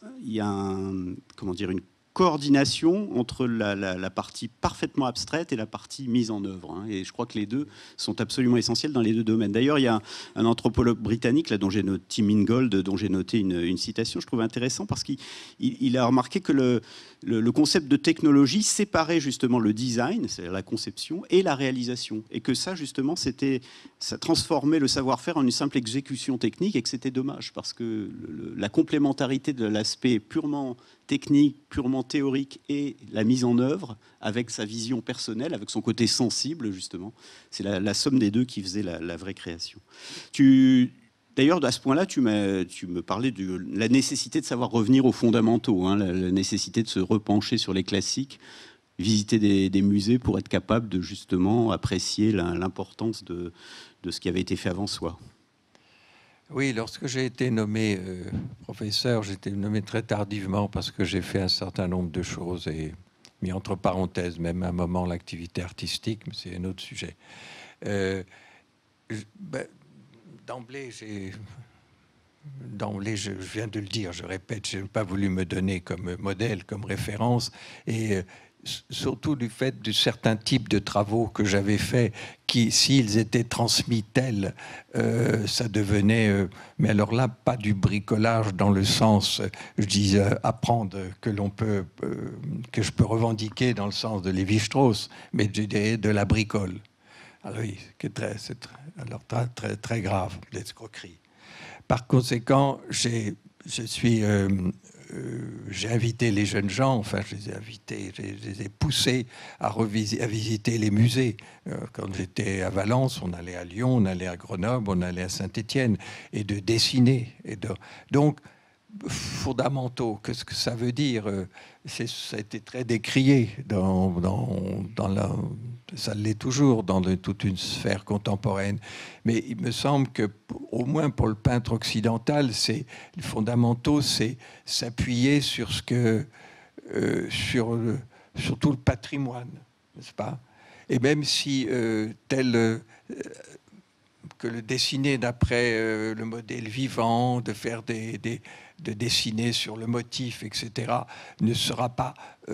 comment dire, une coordination entre la partie parfaitement abstraite et la partie mise en œuvre. Et je crois que les deux sont absolument essentiels dans les deux domaines. D'ailleurs, il y a un anthropologue britannique, là, Tim Ingold, dont j'ai noté une citation, je trouve intéressant, parce qu'il a remarqué que le concept de technologie séparait justement le design, c'est-à-dire la conception, et la réalisation. Et que ça, justement, ça transformait le savoir-faire en une simple exécution technique, et que c'était dommage, parce que la complémentarité de l'aspect purement technique, purement théorique, et la mise en œuvre avec sa vision personnelle, avec son côté sensible, justement. C'est la somme des deux qui faisait la vraie création. D'ailleurs, à ce point-là, tu me parlais de la nécessité de savoir revenir aux fondamentaux, la nécessité de se repencher sur les classiques, visiter des musées pour être capable de justement apprécier l'importance de ce qui avait été fait avant soi. Oui, lorsque j'ai été nommé professeur, j'ai été nommé très tardivement parce que j'ai fait un certain nombre de choses et mis entre parenthèses même à un moment l'activité artistique, mais c'est un autre sujet. D'emblée, je viens de le dire, je répète, je n'ai pas voulu me donner comme modèle, comme référence, et surtout du fait de certains types de travaux que j'avais faits, qui, s'ils étaient transmis tels, ça devenait, mais alors là, pas du bricolage dans le sens, je dis apprendre, que je peux revendiquer dans le sens de Lévi-Strauss, mais je dirais de la bricole. Alors oui, c'est très, très grave, l'escroquerie. Par conséquent, j'ai invité les jeunes gens, enfin je les ai invités, je les ai poussés à visiter les musées. Quand j'étais à Valence, on allait à Lyon, on allait à Grenoble, on allait à Saint-Étienne, et de dessiner. Donc, fondamentaux, qu'est-ce que ça veut dire? Ça a été très décrié ça l'est toujours dans toute une sphère contemporaine. Mais il me semble que, au moins pour le peintre occidental, les fondamentaux, c'est s'appuyer sur sur tout le patrimoine, n'est-ce pas? Et même si que le dessiner d'après le modèle vivant, de faire de dessiner sur le motif, etc., ne sera pas,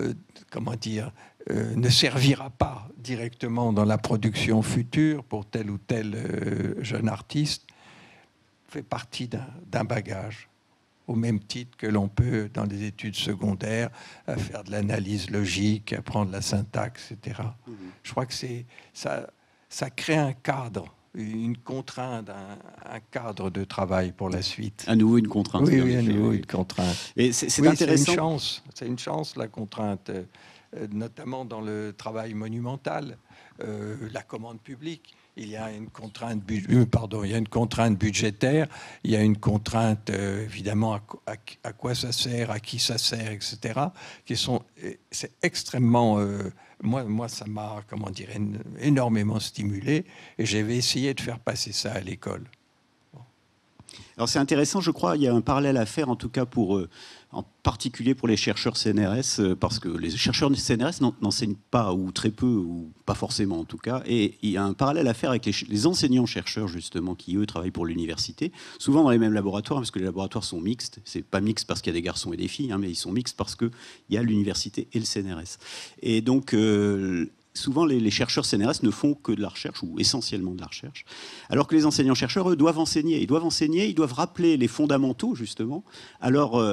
ne servira pas directement dans la production future pour tel ou tel jeune artiste, fait partie d'un bagage, au même titre que l'on peut, dans les études secondaires, à faire de l'analyse logique, apprendre la syntaxe, etc. Je crois que ça crée un cadre une contrainte, un cadre de travail pour la suite. À nouveau une contrainte. Oui, à nouveau une contrainte. Et c'est intéressant. C'est une chance, la contrainte, notamment dans le travail monumental, la commande publique. Il y a une contrainte, il y a une contrainte budgétaire, il y a une contrainte, évidemment, à quoi ça sert, à qui ça sert, etc. C'est extrêmement... Moi, ça m'a, énormément stimulé, et j'avais essayé de faire passer ça à l'école. Alors c'est intéressant, je crois, il y a un parallèle à faire, en tout cas en particulier pour les chercheurs CNRS, parce que les chercheurs du CNRS n'enseignent pas, ou très peu, ou pas forcément en tout cas, et il y a un parallèle à faire avec les enseignants-chercheurs, justement, qui, eux, travaillent pour l'université, souvent dans les mêmes laboratoires, parce que les laboratoires sont mixtes. C'est pas mixte parce qu'il y a des garçons et des filles, hein, mais ils sont mixtes parce qu'il y a l'université et le CNRS. Et donc... souvent, les chercheurs CNRS ne font que de la recherche, ou essentiellement de la recherche, alors que les enseignants-chercheurs, eux, doivent enseigner. Ils doivent rappeler les fondamentaux, justement, à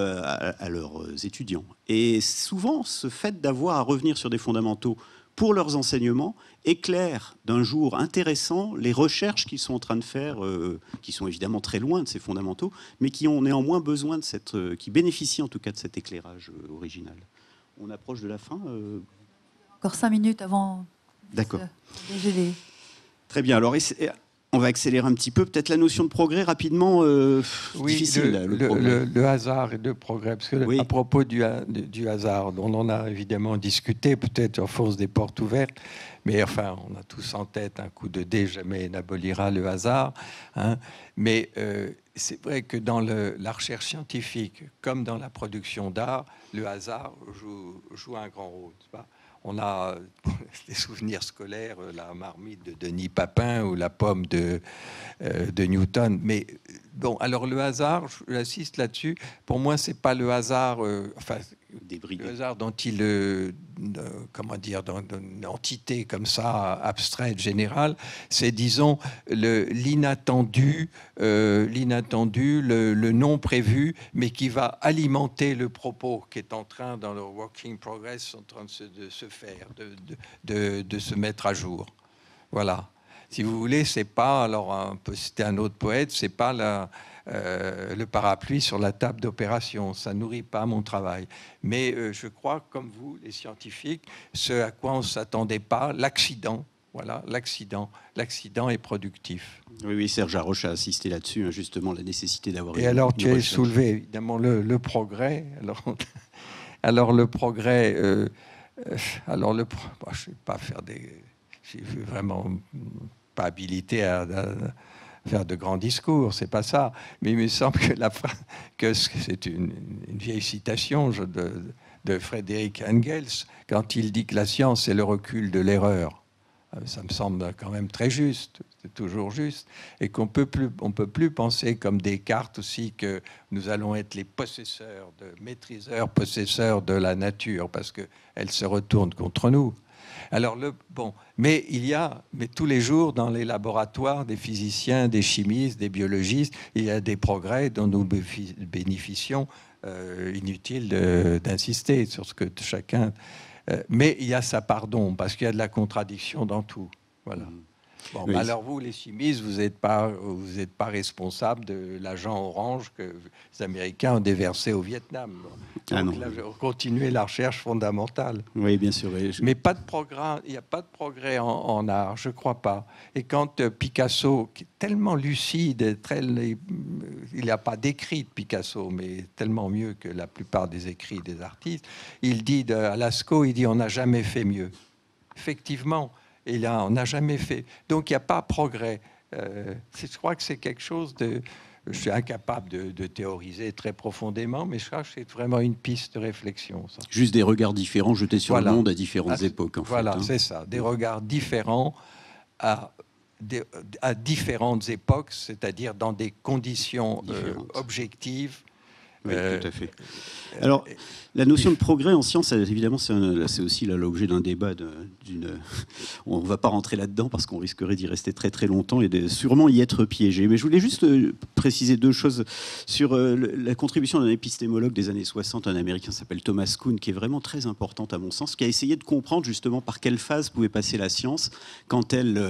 leurs étudiants. Et souvent, ce fait d'avoir à revenir sur des fondamentaux pour leurs enseignements éclaire d'un jour intéressant les recherches qu'ils sont en train de faire, qui sont évidemment très loin de ces fondamentaux, mais qui ont néanmoins besoin qui bénéficient en tout cas de cet éclairage original. On approche de la fin. Encore 5 minutes avant. D'accord. Les... Très bien. Alors, on va accélérer un petit peu. Peut-être la notion de progrès rapidement. Oui, difficile. Le hasard et le progrès. Parce que oui. À propos du hasard, on en a évidemment discuté, peut-être en force des portes ouvertes. Mais enfin, on a tous en tête un coup de dé jamais n'abolira le hasard. Hein. Mais c'est vrai que dans la recherche scientifique, comme dans la production d'art, le hasard joue un grand rôle. C'est pas on a des souvenirs scolaires, la marmite de Denis Papin ou la pomme de Newton. Mais bon, alors le hasard, j'insiste là-dessus. Pour moi, c'est pas le hasard, le hasard dont il, d'une entité comme ça, abstraite, générale. C'est, disons, l'inattendu, le non prévu, mais qui va alimenter le propos qui est en train, dans le working progress, en train de se faire, de se mettre à jour. Voilà. Si vous voulez, c'est pas, alors on peut citer un autre poète, c'est pas le parapluie sur la table d'opération. Ça nourrit pas mon travail. Mais je crois, comme vous, les scientifiques, ce à quoi on s'attendait pas, l'accident. Voilà, l'accident est productif. Oui, Serge Haroche a insisté là-dessus, justement, la nécessité d'avoir. Et alors, tu as soulevé évidemment le progrès. Alors le progrès. Je ne vais pas faire des. Je suis vraiment pas habilité à faire de grands discours, c'est pas ça. Mais il me semble que c'est une vieille citation de Friedrich Engels quand il dit que la science c'est le recul de l'erreur. Ça me semble quand même très juste, c'est toujours juste, et qu'on peut plus penser comme Descartes aussi que nous allons être les maîtriseurs, possesseurs de la nature, parce qu'elle se retourne contre nous. Alors mais tous les jours dans les laboratoires des physiciens, des chimistes, des biologistes, il y a des progrès dont nous bénéficions. Inutile d'insister sur ce que chacun. Mais il y a sa pardon, parce qu'il y a de la contradiction dans tout. Voilà. Bon, oui. Alors vous, les chimistes, vous n'êtes pas responsables de l'agent orange que les Américains ont déversé au Vietnam. Donc là, continuer la recherche fondamentale. Oui, bien sûr. Oui, Mais pas de progrès, il n'y a pas de progrès en art, je ne crois pas. Et quand Picasso, qui est tellement lucide, il n'a pas d'écrit de Picasso, mais tellement mieux que la plupart des écrits des artistes, il dit à Lascaux, il dit « on n'a jamais fait mieux ». Effectivement. Et là, on n'a jamais fait. Donc, il n'y a pas progrès. Je crois que c'est quelque chose de... Je suis incapable de théoriser très profondément, mais je crois que c'est vraiment une piste de réflexion. Ça. Juste des regards différents jetés sur le monde à différentes époques. Voilà, c'est ça. Des regards différents à différentes époques, c'est-à-dire dans des conditions objectives, Oui, tout à fait. Alors, la notion de progrès en science, évidemment, c'est aussi l'objet d'un débat. On ne va pas rentrer là-dedans parce qu'on risquerait d'y rester très très longtemps et de sûrement y être piégé. Mais je voulais juste préciser deux choses sur la contribution d'un épistémologue des années 60, un Américain qui s'appelle Thomas Kuhn, qui est vraiment très importante à mon sens, qui a essayé de comprendre justement par quelle phase pouvait passer la science quand elle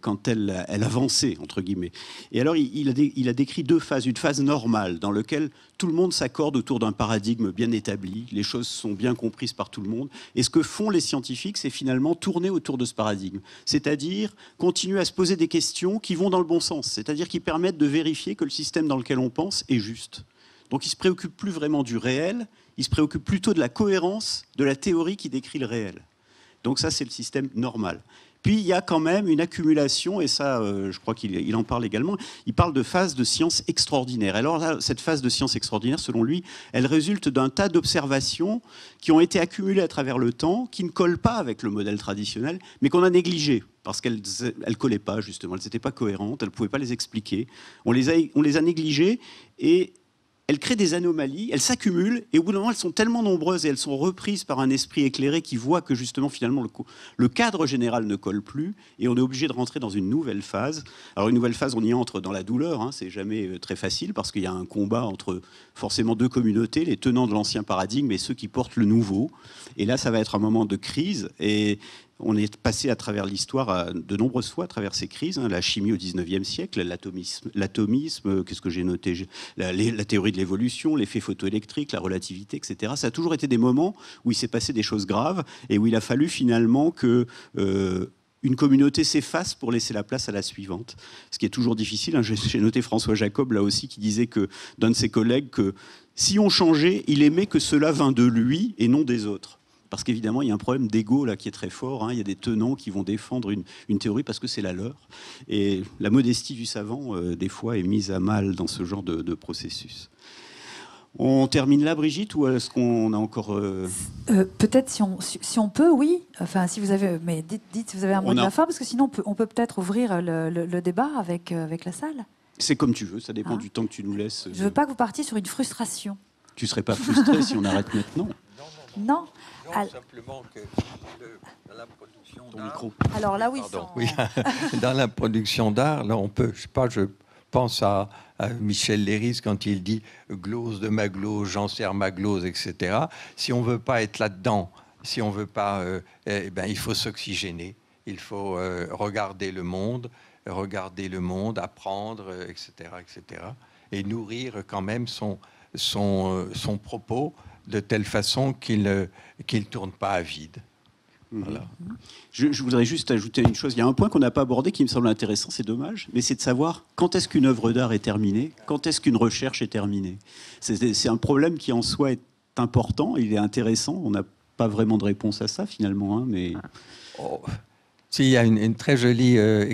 avançait, entre guillemets. Et alors, il a décrit deux phases. Une phase normale dans laquelle tout le monde s'accorde autour d'un paradigme bien établi, les choses sont bien comprises par tout le monde, et ce que font les scientifiques, c'est finalement tourner autour de ce paradigme, c'est-à-dire continuer à se poser des questions qui vont dans le bon sens, c'est-à-dire qui permettent de vérifier que le système dans lequel on pense est juste. Donc ils ne se préoccupent plus vraiment du réel, ils se préoccupent plutôt de la cohérence de la théorie qui décrit le réel. Donc ça, c'est le système normal. Puis il y a quand même une accumulation, et ça, je crois qu'il en parle également, il parle de phase de science extraordinaire. Alors là, cette phase de science extraordinaire, selon lui, elle résulte d'un tas d'observations qui ont été accumulées à travers le temps, qui ne collent pas avec le modèle traditionnel, mais qu'on a négligées, parce qu'elles ne collaient pas, justement, elles n'étaient pas cohérentes, elles ne pouvaient pas les expliquer. On les a négligées, et elles créent des anomalies, elles s'accumulent, et au bout d'un moment, elles sont tellement nombreuses et elles sont reprises par un esprit éclairé qui voit que justement, finalement, le cadre général ne colle plus, et on est obligé de rentrer dans une nouvelle phase. Alors, une nouvelle phase, on y entre dans la douleur, hein, c'est jamais très facile, parce qu'il y a un combat entre forcément deux communautés, les tenants de l'ancien paradigme et ceux qui portent le nouveau. Et là, ça va être un moment de crise, et on est passé à travers l'histoire de nombreuses fois à travers ces crises, hein, la chimie au 19e siècle, l'atomisme, qu'est-ce que j'ai noté, la théorie de l'évolution, l'effet photoélectrique, la relativité, etc. Ça a toujours été des moments où il s'est passé des choses graves et où il a fallu finalement que une communauté s'efface pour laisser la place à la suivante. Ce qui est toujours difficile, hein. J'ai noté François Jacob là aussi qui disait d'un de ses collègues que si on changeait, il aimait que cela vînt de lui et non des autres. Parce qu'évidemment, il y a un problème d'ego là qui est très fort. Hein. Il y a des tenants qui vont défendre une théorie parce que c'est la leur. Et la modestie du savant, des fois, est mise à mal dans ce genre de processus. On termine là, Brigitte, ou est-ce qu'on a encore... Peut-être si on peut, oui. Enfin, si vous avez, mais dites si vous avez un mot de la fin, parce que sinon on peut peut-être ouvrir le débat avec la salle. C'est comme tu veux, ça dépend du temps que tu nous laisses. Je veux pas que vous partiez sur une frustration. Tu serais pas frustré si on arrête maintenant? Non. Simplement que dans la production d'art... Alors là, oui. Oui. Dans la production d'art, là, on peut, je sais pas, je pense à Michel Léris quand il dit « glose de ma glose, j'en sers ma glose », etc. Si on veut pas être là-dedans, si on veut pas, il faut s'oxygéner, il faut regarder le monde, apprendre, etc., etc. Et nourrir quand même son propos de telle façon qu'il ne tourne pas à vide. Voilà. Je voudrais juste ajouter une chose. Il y a un point qu'on n'a pas abordé qui me semble intéressant, c'est dommage, mais c'est de savoir quand est-ce qu'une œuvre d'art est terminée, quand est-ce qu'une recherche est terminée. C'est un problème qui en soi est important, il est intéressant. On n'a pas vraiment de réponse à ça finalement, hein, mais... Si, il y a une très jolie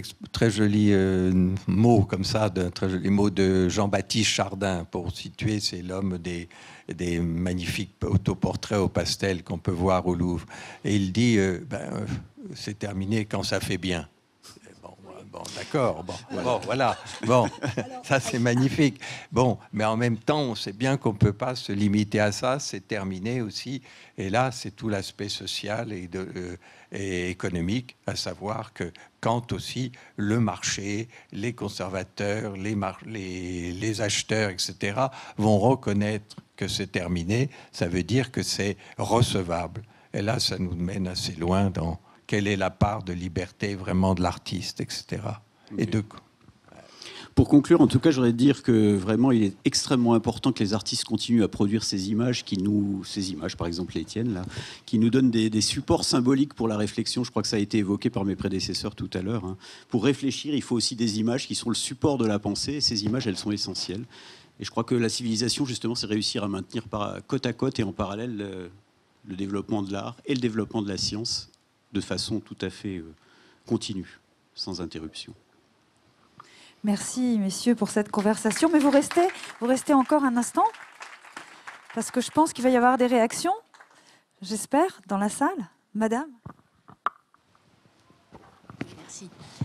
mot comme ça, un très joli mot de Jean-Baptiste Chardin pour situer, c'est l'homme des magnifiques autoportraits au pastel qu'on peut voir au Louvre. Et il dit, c'est terminé quand ça fait bien. Bon, d'accord. Voilà. Bon, ça c'est magnifique. Bon, mais en même temps, on sait bien qu'on peut pas se limiter à ça. C'est terminé aussi. Et là, c'est tout l'aspect social et économique, à savoir que quand aussi le marché, les conservateurs, les acheteurs, etc., vont reconnaître que c'est terminé, ça veut dire que c'est recevable. Et là, ça nous mène assez loin dans quelle est la part de liberté vraiment de l'artiste, etc. Et Pour conclure, en tout cas, je voudrais dire que vraiment, il est extrêmement important que les artistes continuent à produire ces images, par exemple les tiennes, là, qui nous donnent des supports symboliques pour la réflexion. Je crois que ça a été évoqué par mes prédécesseurs tout à l'heure. Hein. Pour réfléchir, il faut aussi des images qui sont le support de la pensée. Et ces images, elles sont essentielles. Et je crois que la civilisation, justement, c'est réussir à maintenir côte à côte et en parallèle le développement de l'art et le développement de la science de façon tout à fait continue, sans interruption. Merci, messieurs, pour cette conversation. Mais vous restez encore un instant, parce que je pense qu'il va y avoir des réactions, j'espère, dans la salle. Madame ? Merci.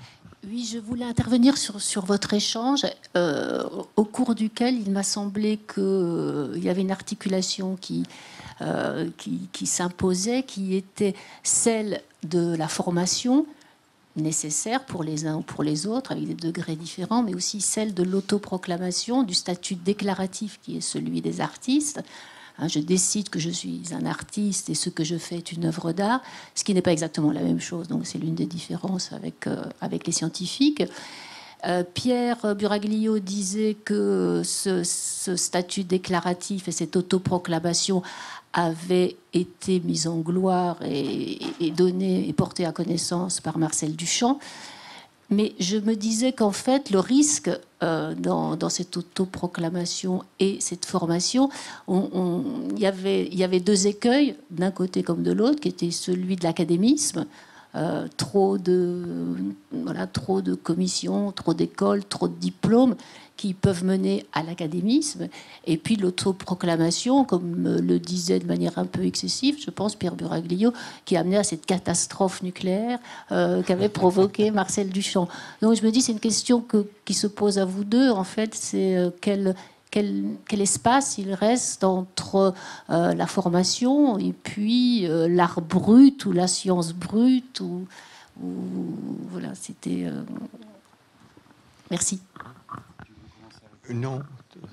Oui, je voulais intervenir sur votre échange, au cours duquel il m'a semblé qu'il y avait une articulation qui s'imposait, qui était celle de la formation nécessaire pour les uns ou pour les autres, avec des degrés différents, mais aussi celle de l'autoproclamation, du statut déclaratif qui est celui des artistes. Je décide que je suis un artiste et ce que je fais est une œuvre d'art, ce qui n'est pas exactement la même chose. Donc c'est l'une des différences avec les scientifiques. Pierre Buraglio disait que ce statut déclaratif et cette autoproclamation avaient été mis en gloire et donné et porté à connaissance par Marcel Duchamp. Mais je me disais qu'en fait, le risque dans cette autoproclamation et cette formation, il y avait deux écueils, d'un côté comme de l'autre, qui était celui de l'académisme. Trop de commissions, trop d'écoles, trop de diplômes qui peuvent mener à l'académisme, et puis l'autoproclamation, comme le disait de manière un peu excessive, je pense, Pierre Buraglio, qui a amené à cette catastrophe nucléaire qu'avait provoqué Marcel Duchamp. Donc je me dis, c'est une question qui se pose à vous deux, en fait, c'est quel espace il reste entre la formation et puis l'art brut ou la science brute ou voilà, c'était... Merci. Non.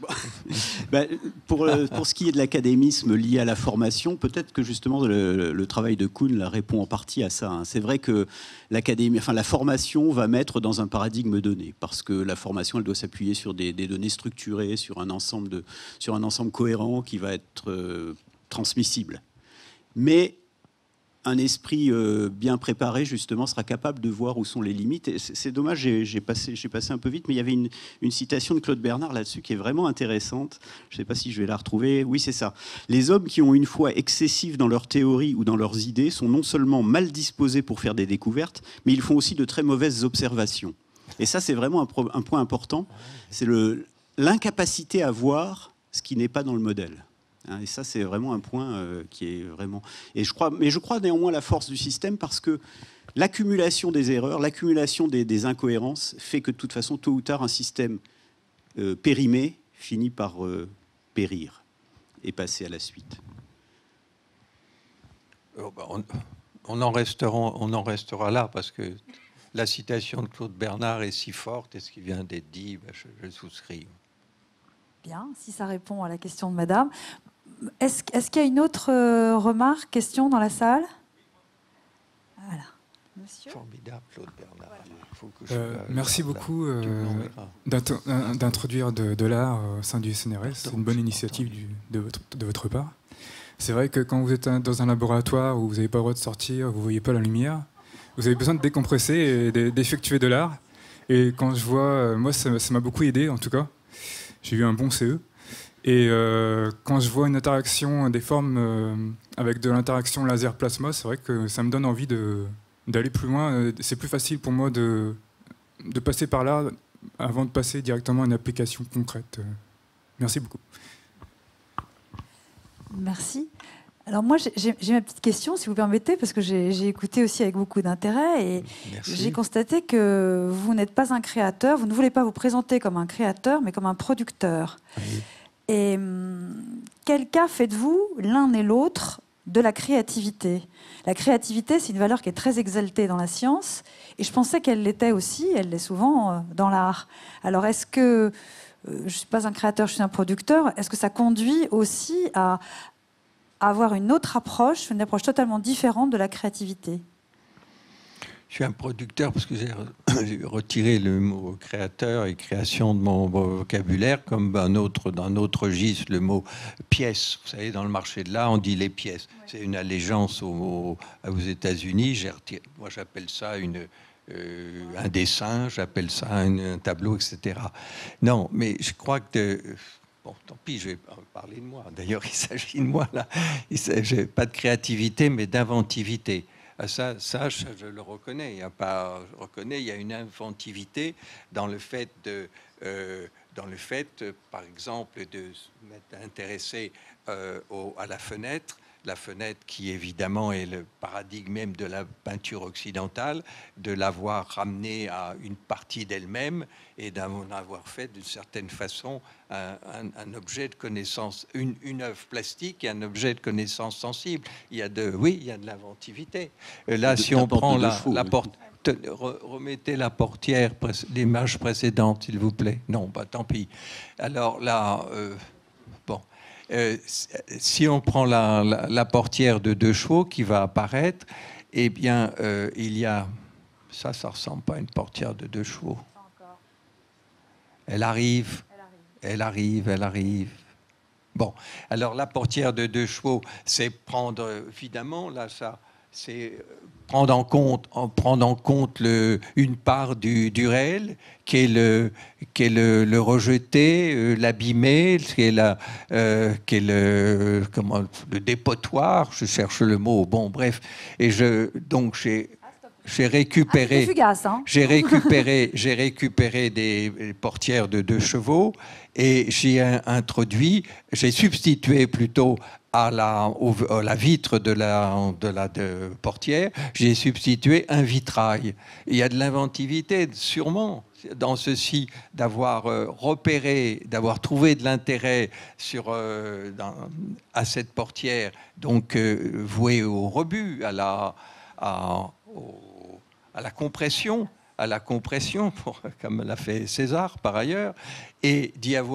Pour ce qui est de l'académisme lié à la formation, peut-être que justement le travail de Kuhn répond en partie à ça. C'est vrai que la formation va mettre dans un paradigme donné, parce que la formation, elle doit s'appuyer sur des données structurées, sur un ensemble cohérent qui va être transmissible. Mais un esprit bien préparé, justement, sera capable de voir où sont les limites. Et c'est dommage, j'ai passé un peu vite, mais il y avait une citation de Claude Bernard là-dessus qui est vraiment intéressante. Je ne sais pas si je vais la retrouver. Oui, c'est ça. Les hommes qui ont une foi excessive dans leurs théories ou dans leurs idées sont non seulement mal disposés pour faire des découvertes, mais ils font aussi de très mauvaises observations. Et ça, c'est vraiment un point important. C'est l'incapacité à voir ce qui n'est pas dans le modèle. Et ça, c'est vraiment un point qui est vraiment... Mais je crois néanmoins la force du système, parce que l'accumulation des erreurs, l'accumulation des incohérences fait que de toute façon, tôt ou tard, un système périmé finit par périr et passer à la suite. On en restera là, parce que la citation de Claude Bernard est si forte, et ce qui vient d'être dit, je souscris. Bien, si ça répond à la question de madame. Est-ce qu'il y a une autre remarque, question dans la salle? Voilà. Monsieur. Formidable, Claude Bernard. Voilà. Merci beaucoup d'introduire de l'art au sein du CNRS. C'est une bonne initiative de votre part. C'est vrai que quand vous êtes dans un laboratoire où vous n'avez pas le droit de sortir, vous ne voyez pas la lumière, vous avez besoin de décompresser et d'effectuer de l'art. Et quand je vois... moi, ça m'a beaucoup aidé, en tout cas. J'ai eu un bon CE. Et quand je vois une interaction des formes avec de l'interaction laser-plasma, c'est vrai que ça me donne envie d'aller plus loin. C'est plus facile pour moi de passer par là avant de passer directement à une application concrète. Merci beaucoup. Merci. Alors moi, j'ai ma petite question, si vous permettez, parce que j'ai écouté aussi avec beaucoup d'intérêt, et j'ai constaté que vous n'êtes pas un créateur, vous ne voulez pas vous présenter comme un créateur, mais comme un producteur. Oui. Et quel cas faites-vous l'un et l'autre de la créativité? La créativité, c'est une valeur qui est très exaltée dans la science, et je pensais qu'elle l'était aussi, elle l'est souvent dans l'art. Alors est-ce que, je ne suis pas un créateur, je suis un producteur, est-ce que ça conduit aussi à avoir une autre approche, une approche totalement différente de la créativité? Je suis un producteur parce que j'ai retiré le mot créateur et création de mon vocabulaire, comme d'un autre registre, le mot pièce. Vous savez, dans le marché de l'art, on dit les pièces. Oui. C'est une allégeance aux États-Unis. Moi, j'appelle ça un dessin, j'appelle ça un tableau, etc. Non, mais je crois que... Bon, tant pis, je vais parler de moi. D'ailleurs, il s'agit de moi, là. Il ne s'agit pas de créativité, mais d'inventivité. Ça, je le reconnais. Il y a une inventivité dans le fait, par exemple, de m'être intéressé à la fenêtre. la fenêtre qui évidemment est le paradigme même de la peinture occidentale, de l'avoir ramenée à une partie d'elle-même et d'en avoir fait d'une certaine façon un objet de connaissance, une œuvre plastique et un objet de connaissance sensible. Il y a de l'inventivité. Là, si on prend la porte, remettez la portière, l'image précédente, s'il vous plaît. Non, bah tant pis. Alors là, si on prend la portière de 2 chevaux qui va apparaître, eh bien, il y a... Ça ressemble pas à une portière de 2 chevaux. Elle arrive. Bon, alors la portière de 2 chevaux, c'est prendre, évidemment, là, ça, c'est prendre en compte une part du réel, qui est le rejeté, l'abîmé, qui est le dépotoir, je cherche le mot, bon, bref. Et donc j'ai récupéré, j'ai récupéré des portières de 2 chevaux et j'ai substitué plutôt à la vitre de la portière, j'ai substitué un vitrail. Il y a de l'inventivité, sûrement, dans ceci, d'avoir repéré, d'avoir trouvé de l'intérêt à cette portière, donc vouée au rebut, à la compression, comme l'a fait César par ailleurs, et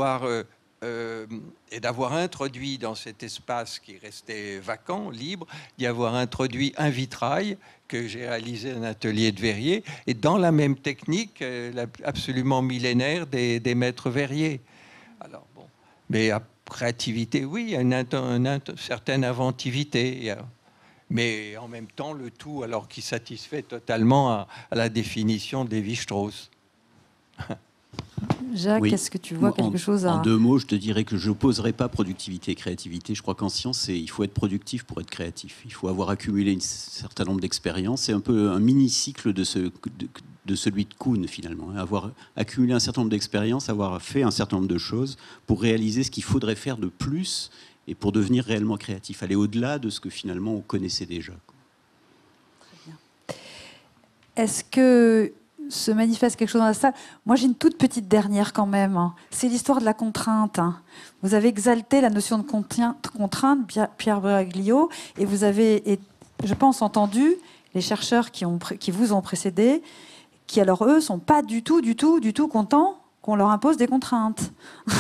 d'avoir introduit dans cet espace qui restait vacant, libre, d'y avoir introduit un vitrail que j'ai réalisé dans un atelier de verrier, et dans la même technique absolument millénaire des maîtres verriers. Alors bon, mais à créativité, oui, il y a une certaine inventivité. Mais en même temps, le tout, alors qui satisfait totalement à la définition de Lévi-Strauss. Jacques, est-ce que tu vois quelque chose à... En 2 mots, je te dirais que je n'opposerai pas productivité et créativité. Je crois qu'en science, il faut être productif pour être créatif. Il faut avoir accumulé un certain nombre d'expériences. C'est un peu un mini-cycle de celui de Kuhn, finalement. Avoir accumulé un certain nombre d'expériences, avoir fait un certain nombre de choses pour réaliser ce qu'il faudrait faire de plus et pour devenir réellement créatif, aller au-delà de ce que finalement on connaissait déjà. Très bien. Est-ce que se manifeste quelque chose dans la salle? Moi, j'ai une toute petite dernière quand même. C'est l'histoire de la contrainte. Vous avez exalté la notion de contrainte, Pierre Braglio, et vous avez, je pense, entendu les chercheurs qui vous ont précédé, qui alors eux sont pas du tout contents qu'on leur impose des contraintes.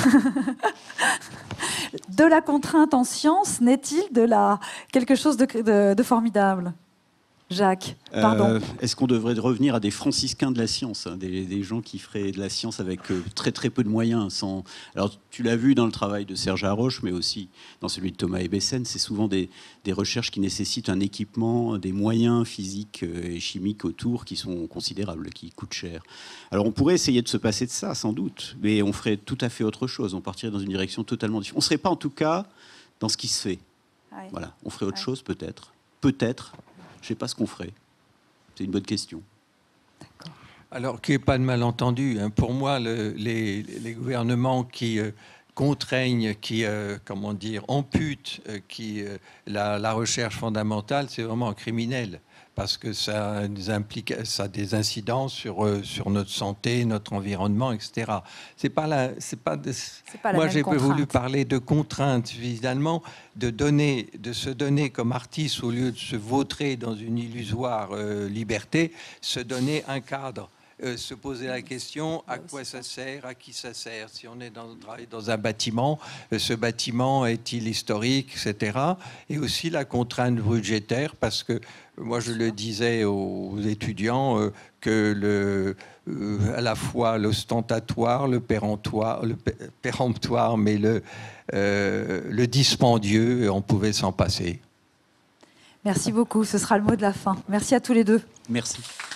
De la contrainte en science, n'est-il quelque chose de formidable? Jacques, pardon. Est-ce qu'on devrait revenir à des franciscains de la science, des gens qui feraient de la science avec très très peu de moyens Alors, tu l'as vu dans le travail de Serge Haroche, mais aussi dans celui de Thomas Ebbesen, c'est souvent des recherches qui nécessitent un équipement, des moyens physiques et chimiques autour qui sont considérables, qui coûtent cher. Alors, on pourrait essayer de se passer de ça, sans doute, mais on ferait tout à fait autre chose. On partirait dans une direction totalement différente. On ne serait pas, en tout cas, dans ce qui se fait. Ouais. Voilà. On ferait autre chose, peut-être. Peut-être. Je ne sais pas ce qu'on ferait. C'est une bonne question. Alors, qu'il n'y ait pas de malentendu. Pour moi, les gouvernements qui contraignent, qui amputent la recherche fondamentale, c'est vraiment criminel. Parce que ça a des incidences sur notre santé, notre environnement, etc. Moi, j'ai voulu parler de contraintes, finalement, de se donner comme artiste, au lieu de se vautrer dans une illusoire liberté, se donner un cadre. Se poser la question à quoi ça sert, à qui ça sert. Si on est dans un bâtiment, ce bâtiment est-il historique, etc. Et aussi la contrainte budgétaire, parce que moi je le disais aux étudiants que à la fois l'ostentatoire, le péremptoire, mais le dispendieux, on pouvait s'en passer. Merci beaucoup. Ce sera le mot de la fin. Merci à tous les deux. Merci.